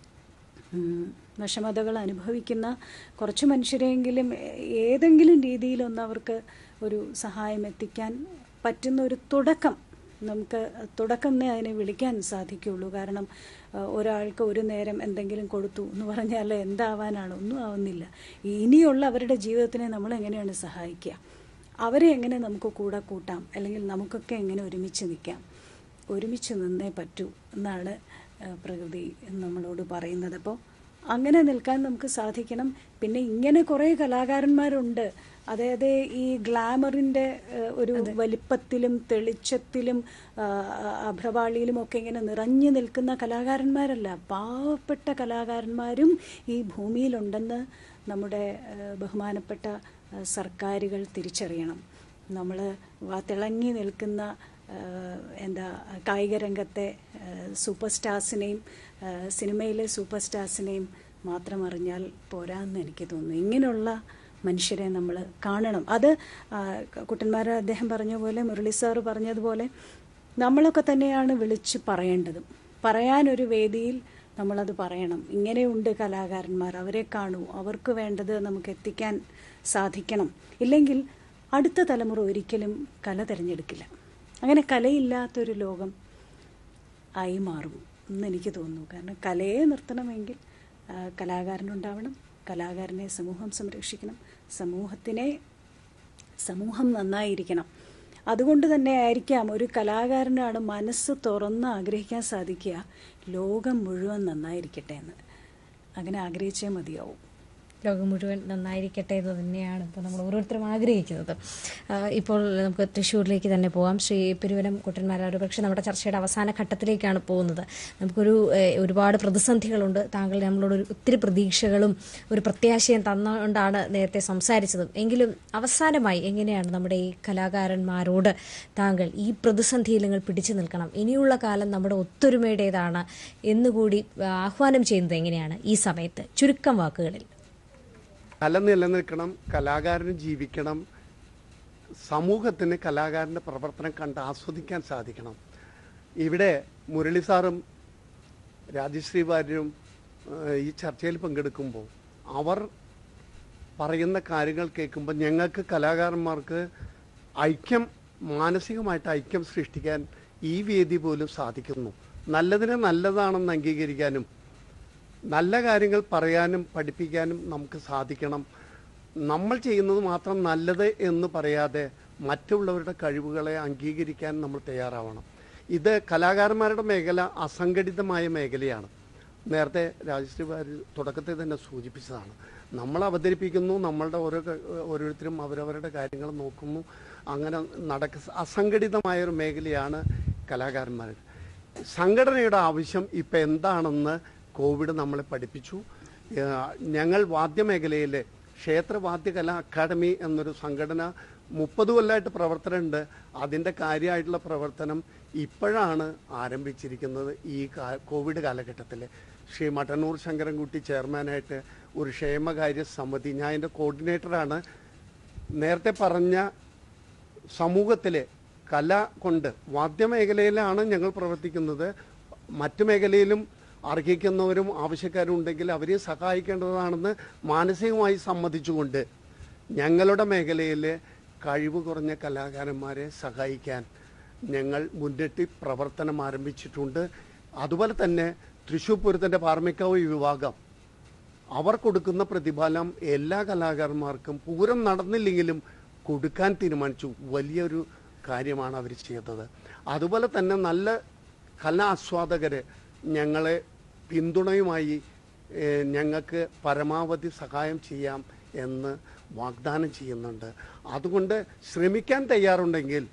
വിഷമതകൾ അനുഭവിക്കുന്ന കുറച്ച് മനുഷ്യരെങ്കിലും ഏതെങ്കിലും രീതിയിലൊന്ന് അവർക്ക് ഒരു സഹായം എത്തിക്കാൻ പറ്റുന്ന ഒരു തുടക്കം, നമുക്ക് തുടക്കം അതിനെ വിളിക്കാൻ സാധിക്കുകയുള്ളൂ. കാരണം ഒരാൾക്ക് ഒരു നേരം എന്തെങ്കിലും കൊടുത്തു എന്ന് പറഞ്ഞാൽ എന്താവാനാണ്? ഒന്നും ആവുന്നില്ല. ഇനിയുള്ള അവരുടെ ജീവിതത്തിനെ നമ്മൾ എങ്ങനെയാണ് സഹായിക്കുക? അവരെ എങ്ങനെ നമുക്ക് കൂടെ കൂട്ടാം? അല്ലെങ്കിൽ നമുക്കൊക്കെ എങ്ങനെ ഒരുമിച്ച് നിൽക്കാം? ഒരുമിച്ച് നിന്നേ പറ്റൂ എന്നാണ് പ്രകൃതി നമ്മളോട് പറയുന്നത്. അപ്പോൾ അങ്ങനെ നിൽക്കാൻ നമുക്ക് സാധിക്കണം. പിന്നെ ഇങ്ങനെ കുറേ കലാകാരന്മാരുണ്ട്. അതായത് ഈ ഗ്ലാമറിൻ്റെ ഒരു വലിപ്പത്തിലും തെളിച്ചത്തിലും അഭ്രപാളിയിലും ഒക്കെ ഇങ്ങനെ നിറഞ്ഞു നിൽക്കുന്ന കലാകാരന്മാരല്ല, പാവപ്പെട്ട കലാകാരന്മാരും ഈ ഭൂമിയിലുണ്ടെന്ന് നമ്മുടെ ബഹുമാനപ്പെട്ട സർക്കാരുകൾ തിരിച്ചറിയണം. നമ്മൾ തിളങ്ങി നിൽക്കുന്ന കായിക രംഗത്തെ സൂപ്പർ സ്റ്റാർസിനെയും സിനിമയിലെ സൂപ്പർ സ്റ്റാർസിനെയും മാത്രം അറിഞ്ഞാൽ പോരാന്ന് എനിക്ക് തോന്നുന്നു. ഇങ്ങനെയുള്ള മനുഷ്യരെ നമ്മൾ കാണണം. അത് കുട്ടന്മാർ അദ്ദേഹം പറഞ്ഞ പോലെ, മുരളി സാറ് പറഞ്ഞതുപോലെ നമ്മളൊക്കെ തന്നെയാണ് വിളിച്ച് പറയേണ്ടതും. പറയാനൊരു വേദിയിൽ നമ്മളത് പറയണം. ഇങ്ങനെയുണ്ട് കലാകാരന്മാർ, അവരെ കാണൂ, അവർക്ക് വേണ്ടത് നമുക്ക് എത്തിക്കാൻ സാധിക്കണം. ഇല്ലെങ്കിൽ അടുത്ത തലമുറ ഒരിക്കലും കല തിരഞ്ഞെടുക്കില്ല. അങ്ങനെ കലയില്ലാത്തൊരു ലോകം ആയി മാറും എന്നെനിക്ക് തോന്നുന്നു. കാരണം കലയെ നിർത്തണമെങ്കിൽ കലാകാരനുണ്ടാവണം. കലാകാരനെ സമൂഹം സംരക്ഷിക്കണം. സമൂഹം നന്നായിരിക്കണം. അതുകൊണ്ട് തന്നെ ആയിരിക്കാം ഒരു കലാകാരനാണ് മനസ്സ് തുറന്ന് ആഗ്രഹിക്കാൻ സാധിക്കുക, ലോകം മുഴുവൻ നന്നായിരിക്കട്ടെ എന്ന്. അങ്ങനെ ആഗ്രഹിച്ചേ മതിയാവും. ലോകം മുഴുവൻ നന്നായിരിക്കട്ടെ എന്ന് തന്നെയാണ് ഇപ്പോൾ നമ്മൾ ഓരോരുത്തരും ആഗ്രഹിക്കുന്നത്. ഇപ്പോൾ നമുക്ക് തൃശ്ശൂരിലേക്ക് തന്നെ പോകാം. ശ്രീ പെരുവനം കുട്ടന്മാരാർ, പക്ഷേ നമ്മുടെ ചർച്ചയുടെ അവസാന ഘട്ടത്തിലേക്കാണ് പോകുന്നത്. ഒരുപാട് പ്രതിസന്ധികളുണ്ട്. താങ്കൾ നമ്മളോട് ഒത്തിരി പ്രതീക്ഷകളും ഒരു പ്രത്യാശയും തന്നുകൊണ്ടാണ് നേരത്തെ സംസാരിച്ചതും. എങ്കിലും അവസാനമായി എങ്ങനെയാണ് നമ്മുടെ ഈ കലാകാരന്മാരോട് താങ്കൾ ഈ പ്രതിസന്ധിയിൽ നിങ്ങൾ പിടിച്ചു നിൽക്കണം, ഇനിയുള്ള കാലം നമ്മുടെ ഒത്തൊരുമയുടേതാണ് എന്നുകൂടി ആഹ്വാനം ചെയ്യുന്നത് എങ്ങനെയാണ് ഈ സമയത്ത്? ചുരുക്കം വാക്കുകളിൽ. കല നിലനിൽക്കണം, കലാകാരന് ജീവിക്കണം, സമൂഹത്തിന് കലാകാരൻ്റെ പ്രവർത്തനം കണ്ട് ആസ്വദിക്കാൻ സാധിക്കണം. ഇവിടെ മുരളി സാറും രാജശ്രീ വാര്യരും ഈ ചർച്ചയിൽ പങ്കെടുക്കുമ്പോൾ അവർ പറയുന്ന കാര്യങ്ങൾ കേൾക്കുമ്പോൾ ഞങ്ങൾക്ക് കലാകാരന്മാർക്ക് മാനസികമായിട്ട് ഐക്യം സൃഷ്ടിക്കാൻ ഈ വേദി പോലും സാധിക്കുന്നു. നല്ലതിനെ നല്ലതാണെന്ന് അംഗീകരിക്കാനും നല്ല കാര്യങ്ങൾ പറയാനും പഠിപ്പിക്കാനും നമുക്ക് സാധിക്കണം. നമ്മൾ ചെയ്യുന്നത് മാത്രം നല്ലത് എന്ന് പറയാതെ മറ്റുള്ളവരുടെ കഴിവുകളെ അംഗീകരിക്കാൻ നമ്മൾ തയ്യാറാവണം. ഇത് കലാകാരന്മാരുടെ മേഖല അസംഘടിതമായ മേഖലയാണ്. നേരത്തെ രാജശ്രീ ഭാര്യ തുടക്കത്തിൽ തന്നെ സൂചിപ്പിച്ചതാണ്. നമ്മൾ അവതരിപ്പിക്കുന്നു, നമ്മളുടെ ഓരോരുത്തരും അവരവരുടെ കാര്യങ്ങൾ നോക്കുന്നു. അങ്ങനെ അസംഘടിതമായൊരു മേഖലയാണ് കലാകാരന്മാർ. സംഘടനയുടെ ആവശ്യം ഇപ്പം എന്താണെന്ന് കോവിഡ് നമ്മളെ പഠിപ്പിച്ചു. ഞങ്ങൾ വാദ്യമേഖലയിലെ ക്ഷേത്രവാദ്യകലാ അക്കാദമി എന്നൊരു സംഘടന 30 കൊല്ലമായിട്ട് പ്രവർത്തനമുണ്ട്. അതിൻ്റെ കാര്യമായിട്ടുള്ള പ്രവർത്തനം ഇപ്പോഴാണ് ആരംഭിച്ചിരിക്കുന്നത്. ഈ കോവിഡ് കാലഘട്ടത്തിൽ ശ്രീ മട്ടന്നൂർ ശങ്കരൻകുട്ടി ചെയർമാനായിട്ട് ഒരു ക്ഷേമകാര്യ സമിതി, ഞാൻ അതിൻ്റെ കോർഡിനേറ്ററാണ്. നേരത്തെ പറഞ്ഞ സമൂഹത്തിലെ കല കൊണ്ട് വാദ്യമേഖലയിലാണ് ഞങ്ങൾ പ്രവർത്തിക്കുന്നത്. മറ്റു മേഖലയിലും അർഹിക്കുന്നവരും ആവശ്യക്കാരും ഉണ്ടെങ്കിൽ അവരെ സഹായിക്കേണ്ടതാണെന്ന് മാനസികമായി സമ്മതിച്ചുകൊണ്ട് ഞങ്ങളുടെ മേഖലയിൽ കഴിവ് കുറഞ്ഞ കലാകാരന്മാരെ സഹായിക്കാൻ ഞങ്ങൾ മുന്നിട്ട് പ്രവർത്തനം ആരംഭിച്ചിട്ടുണ്ട്. അതുപോലെ തന്നെ തൃശ്ശൂർ പൂരത്തിൻ്റെ പാർമിക്കാവ് വിഭാഗം അവർ കൊടുക്കുന്ന പ്രതിഫലം എല്ലാ കലാകാരന്മാർക്കും പൂരം നടന്നില്ലെങ്കിലും കൊടുക്കാൻ തീരുമാനിച്ചു. വലിയൊരു കാര്യമാണ് അവർ ചെയ്തത്. അതുപോലെ തന്നെ നല്ല കലാ ആസ്വാദകരെ ഞങ്ങളെ പിന്തുണയുമായി ഞങ്ങൾക്ക് പരമാവധി സഹായം ചെയ്യാം എന്ന് വാഗ്ദാനം ചെയ്യുന്നുണ്ട്. അതുകൊണ്ട് ശ്രമിക്കാൻ തയ്യാറുണ്ടെങ്കിൽ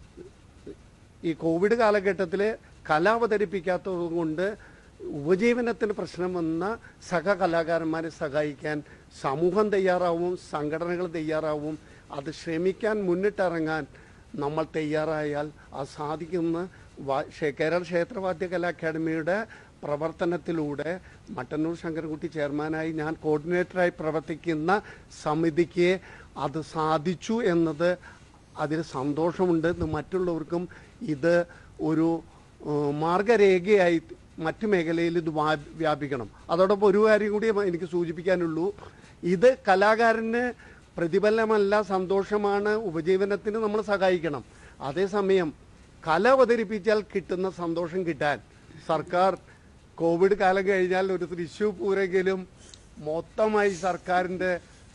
ഈ കോവിഡ് കാലഘട്ടത്തിൽ കല അവതരിപ്പിക്കാത്തത് കൊണ്ട് ഉപജീവനത്തിന് പ്രശ്നം വന്ന സഹകലാകാരന്മാരെ സഹായിക്കാൻ സമൂഹം തയ്യാറാവും, സംഘടനകൾ തയ്യാറാവും. അത് ശ്രമിക്കാൻ മുന്നിട്ടിറങ്ങാൻ നമ്മൾ തയ്യാറായാൽ അത് സാധിക്കുന്ന കേരള ക്ഷേത്രവാദ്യ കലാ അക്കാദമിയുടെ പ്രവർത്തനത്തിലൂടെ മട്ടന്നൂർ ശങ്കരൻകുട്ടി ചെയർമാനായി ഞാൻ കോർഡിനേറ്ററായി പ്രവർത്തിക്കുന്ന സമിതിക്ക് അത് സാധിച്ചു എന്നത് അതിൽ സന്തോഷമുണ്ട്. മറ്റുള്ളവർക്കും ഇത് ഒരു മാർഗരേഖയായി മറ്റു മേഖലയിൽ ഇത് വ്യാപിക്കണം. അതോടൊപ്പം ഒരു കാര്യം കൂടി എനിക്ക് സൂചിപ്പിക്കാനുള്ളൂ. ഇത് കലാകാരന് പ്രതിഫലമല്ല, സന്തോഷമാണ്. ഉപജീവനത്തിന് നമ്മൾ സഹായിക്കണം. അതേസമയം കല അവതരിപ്പിച്ചാൽ കിട്ടുന്ന സന്തോഷം കിട്ടാൻ സർക്കാർ കോവിഡ് കാലം കഴിഞ്ഞാൽ ഒരു തൃശ്ശൂർ പൂരെങ്കിലും മൊത്തമായി സർക്കാരിൻ്റെ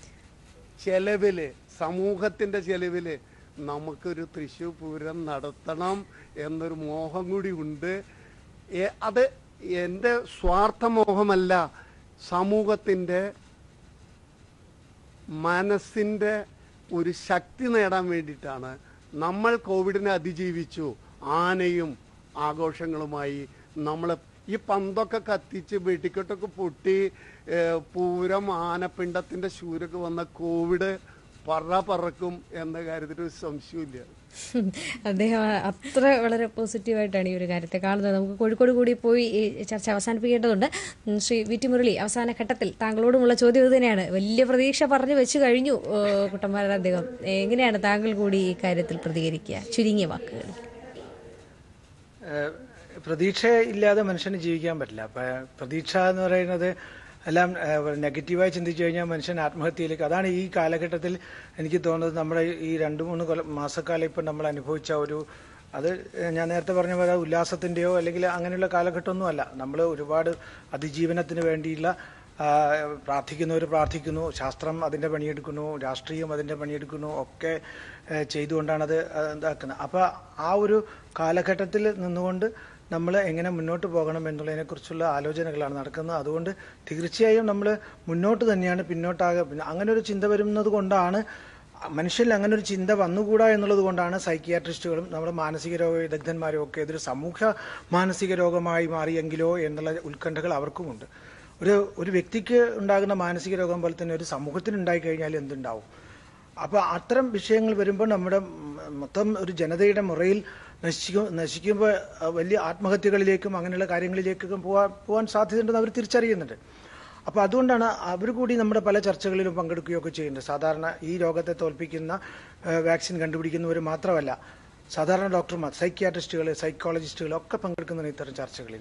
ചെലവിൽ, സമൂഹത്തിൻ്റെ ചെലവിൽ നമുക്കൊരു തൃശ്ശൂർ പൂരം നടത്തണം എന്നൊരു മോഹം കൂടി ഉണ്ട്. അത് എൻ്റെ സ്വാർത്ഥ മോഹമല്ല, സമൂഹത്തിൻ്റെ മനസ്സിൻ്റെ ഒരു ശക്തി നേടാൻ വേണ്ടിയിട്ടാണ്. നമ്മൾ കോവിഡിനെ അതിജീവിച്ചു. ആനയും ആഘോഷങ്ങളുമായി നമ്മൾ ഈ പന്തൊക്കെ കത്തിച്ച് വെടിക്കെട്ടൊക്കെ പൊട്ടി പൂരം ആനപ്പിണ്ടത്തിൻ്റെ ശൂരൊക്കെ വന്ന കോവിഡ് പറക്കും എന്ന കാര്യത്തിൽ ഒരു സംശയമില്ല. അദ്ദേഹം അത്ര വളരെ പോസിറ്റീവായിട്ടാണ് ഈ ഒരു കാര്യത്തെ കാണുന്നത്. നമുക്ക് കോഴിക്കോട് കൂടി പോയി ഈ ചർച്ച അവസാനിപ്പിക്കേണ്ടതുണ്ട്. ശ്രീ വി ടി മുരളി, അവസാന ഘട്ടത്തിൽ താങ്കളോടുമുള്ള ചോദ്യം ഇത് തന്നെയാണ്. വലിയ പ്രതീക്ഷ പറഞ്ഞു വെച്ചു കഴിഞ്ഞു കുട്ടന്മാരുടെ അദ്ദേഹം. എങ്ങനെയാണ് താങ്കൾ കൂടി ഈ കാര്യത്തിൽ പ്രതികരിക്കുക? ചുരുങ്ങിയ വാക്കുകൾ. പ്രതീക്ഷ ഇല്ലാതെ മനുഷ്യന് ജീവിക്കാൻ പറ്റില്ല. പ്രതീക്ഷ എന്ന് പറയുന്നത് എല്ലാം നെഗറ്റീവായി ചിന്തിച്ചു കഴിഞ്ഞാൽ മനുഷ്യൻ ആത്മഹത്യയിലേക്ക്. അതാണ് ഈ കാലഘട്ടത്തിൽ എനിക്ക് തോന്നുന്നത്. നമ്മുടെ ഈ 2-3 മാസക്കാലം ഇപ്പം നമ്മൾ അനുഭവിച്ച അത് ഞാൻ നേരത്തെ പറഞ്ഞ പോലെ ഉല്ലാസത്തിൻ്റെയോ അല്ലെങ്കിൽ അങ്ങനെയുള്ള കാലഘട്ടമൊന്നുമല്ല. നമ്മൾ ഒരുപാട് അതിജീവനത്തിന് വേണ്ടിയുള്ള പ്രാർത്ഥിക്കുന്നവർ പ്രാർത്ഥിക്കുന്നു, ശാസ്ത്രം അതിൻ്റെ പണിയെടുക്കുന്നു, രാഷ്ട്രീയം അതിൻ്റെ പണിയെടുക്കുന്നു, ഒക്കെ ചെയ്തുകൊണ്ടാണ് അത് ഇതാക്കുന്നത്. അപ്പോൾ ആ ഒരു കാലഘട്ടത്തിൽ നിന്നുകൊണ്ട് നമ്മൾ എങ്ങനെ മുന്നോട്ട് പോകണം എന്നുള്ളതിനെക്കുറിച്ചുള്ള ആലോചനകളാണ് നടക്കുന്നത്. അതുകൊണ്ട് തീർച്ചയായും നമ്മൾ മുന്നോട്ട് തന്നെയാണ്, അങ്ങനെ ഒരു ചിന്ത വരുന്നത് കൊണ്ടാണ്, മനുഷ്യരിൽ അങ്ങനെ ഒരു ചിന്ത വന്നുകൂടാ എന്നുള്ളത് കൊണ്ടാണ് സൈക്കിയാട്രിസ്റ്റുകളും നമ്മുടെ മാനസിക രോഗ വിദഗ്ധന്മാരും ഒക്കെ ഇതൊരു സമൂഹ മാനസിക രോഗമായി മാറിയെങ്കിലോ എന്നുള്ള ഉത്കണ്ഠകൾ അവർക്കുമുണ്ട്. ഒരു വ്യക്തിക്ക് ഉണ്ടാകുന്ന മാനസിക രോഗം പോലെ തന്നെ ഒരു സമൂഹത്തിന് ഉണ്ടായിക്കഴിഞ്ഞാൽ എന്തുണ്ടാവും? അപ്പോൾ അത്തരം വിഷയങ്ങൾ വരുമ്പോൾ നമ്മുടെ മൊത്തം ഒരു ജനതയുടെ മുറയിൽ നശിക്കുമ്പോൾ വലിയ ആത്മഹത്യകളിലേക്കും അങ്ങനെയുള്ള കാര്യങ്ങളിലേക്കും പോകാൻ സാധ്യതയുണ്ടെന്ന് അവർ തിരിച്ചറിയുന്നുണ്ട്. അപ്പോൾ അതുകൊണ്ടാണ് അവർ കൂടി നമ്മുടെ പല ചർച്ചകളിലും പങ്കെടുക്കുകയൊക്കെ ചെയ്യുന്നത്. സാധാരണ ഈ രോഗത്തെ തോൽപ്പിക്കുന്ന വാക്സിൻ കണ്ടുപിടിക്കുന്നവർ മാത്രമല്ല, സാധാരണ ഡോക്ടർമാർ, സൈക്കിയാട്രിസ്റ്റുകൾ, സൈക്കോളജിസ്റ്റുകൾ ഒക്കെ പങ്കെടുക്കുന്നതാണ് ഇത്തരം ചർച്ചകളിൽ.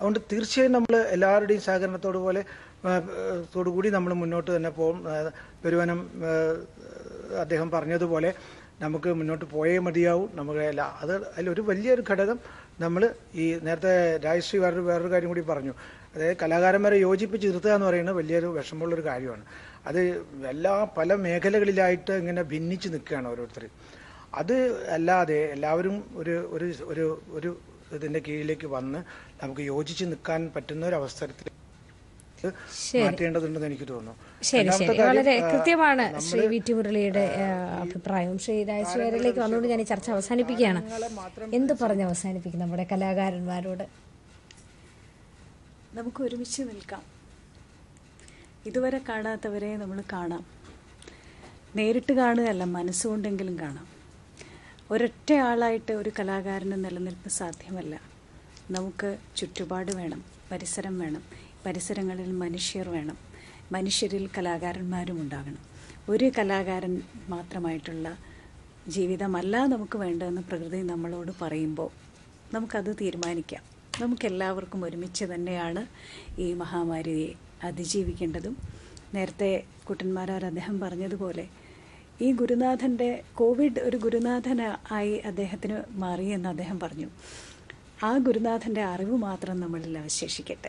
അതുകൊണ്ട് തീർച്ചയായും നമ്മൾ എല്ലാവരുടെയും സഹകരണത്തോടുകൂടി നമ്മൾ മുന്നോട്ട് തന്നെ പോകും. പെരുവനം അദ്ദേഹം പറഞ്ഞതുപോലെ നമുക്ക് മുന്നോട്ട് പോയേ മതിയാവും. നമുക്ക് അതിലൊരു വലിയൊരു ഘടകം നമ്മൾ ഈ നേരത്തെ രാജശ്രീ വേറൊരു കാര്യം കൂടി പറഞ്ഞു. അതായത് കലാകാരന്മാരെ യോജിപ്പിച്ച് നിർത്തുക എന്ന് പറയുന്നത് വലിയൊരു വിഷമമുള്ളൊരു കാര്യമാണ്. അത് പല മേഖലകളിലായിട്ട് ഇങ്ങനെ ഭിന്നിച്ച് നിൽക്കുകയാണ് ഓരോരുത്തർ. അത് അല്ലാതെ എല്ലാവരും ഒരു ഇതിന്റെ കീഴിലേക്ക് വന്ന് നമുക്ക് യോജിച്ച് നിൽക്കാൻ പറ്റുന്ന ഒരു അവസരത്തിൽ മാറ്റേണ്ടതുണ്ടെന്ന് എനിക്ക് തോന്നുന്നു. ശരി, വളരെ കൃത്യമാണ് ശ്രീ വി ടി മുരളിയുടെ അഭിപ്രായം. ശ്രീ രാജശ്രീയിലേക്ക് വന്നുകൊണ്ട് ഞാൻ ഈ ചർച്ച അവസാനിപ്പിക്കുകയാണ്. എന്ത് പറഞ്ഞ് അവസാനിപ്പിക്കും നമ്മുടെ കലാകാരന്മാരോട്? നമുക്ക് ഒരുമിച്ച് നിൽക്കാം. ഇതുവരെ കാണാത്തവരെ നമ്മൾ കാണാം. നേരിട്ട് കാണുകയല്ല, മനസ്സുകൊണ്ടെങ്കിലും കാണാം. ഒരൊറ്റ ആളായിട്ട് ഒരു കലാകാരന് നിലനിൽപ്പ് സാധ്യമല്ല. നമുക്ക് ചുറ്റുപാട് വേണം, പരിസരം വേണം, പരിസരങ്ങളിൽ മനുഷ്യർ വേണം, മനുഷ്യരിൽ കലാകാരന്മാരും ഉണ്ടാകണം. ഒരു കലാകാരൻ മാത്രമായിട്ടുള്ള ജീവിതമല്ല നമുക്ക് വേണ്ടതെന്ന് പ്രകൃതി നമ്മളോട് പറയുമ്പോൾ നമുക്കത് തീരുമാനിക്കാം. നമുക്കെല്ലാവർക്കും ഒരുമിച്ച് തന്നെയാണ് ഈ മഹാമാരിയെ അതിജീവിക്കേണ്ടതും. നേരത്തെ കുട്ടന്മാരാർ അദ്ദേഹം പറഞ്ഞതുപോലെ ഈ ഗുരുനാഥൻ്റെ കോവിഡ് ഒരു ഗുരുനാഥനായി അദ്ദേഹത്തിന് മാറിയെന്ന് അദ്ദേഹം പറഞ്ഞു. ആ ഗുരുനാഥൻ്റെ അറിവ് മാത്രം നമ്മളിൽ അവശേഷിക്കട്ടെ.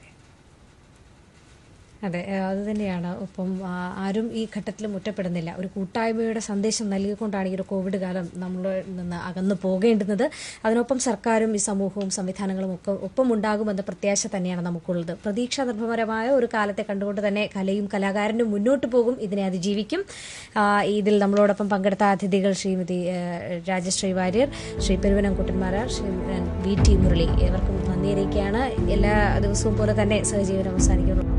അതെ, അത് തന്നെയാണ്. ഒപ്പം ആരും ഈ ഘട്ടത്തിൽ മുറ്റപ്പെടുന്നില്ല. ഒരു കൂട്ടായ്മയുടെ സന്ദേശം നൽകിക്കൊണ്ടാണ് ഈ ഒരു കോവിഡ് കാലം നമ്മളിൽ നിന്ന് അകന്നു പോകേണ്ടുന്നത്. അതിനൊപ്പം സർക്കാരും ഈ സമൂഹവും സംവിധാനങ്ങളും ഒക്കെ ഒപ്പം ഉണ്ടാകുമെന്ന പ്രത്യാശ തന്നെയാണ് നമുക്കുള്ളത്. പ്രതീക്ഷാ നിർഭരമായ ഒരു കാലത്തെ കണ്ടുകൊണ്ട് തന്നെ കലയും കലാകാരനും മുന്നോട്ട് പോകും, ഇതിനെ അതിജീവിക്കും. ഇതിൽ നമ്മളോടൊപ്പം പങ്കെടുത്ത അതിഥികൾ ശ്രീമതി രാജശ്രീ വാര്യർ, ശ്രീ പെരുവനം കുട്ടന്മാരാർ, ശ്രീ വി ടി മുരളി, ഇവർക്കും നന്ദി അറിയിക്കുകയാണ്. എല്ലാ ദിവസവും പോലെ തന്നെ സഹജീവനം അവസാനിക്കുന്നു.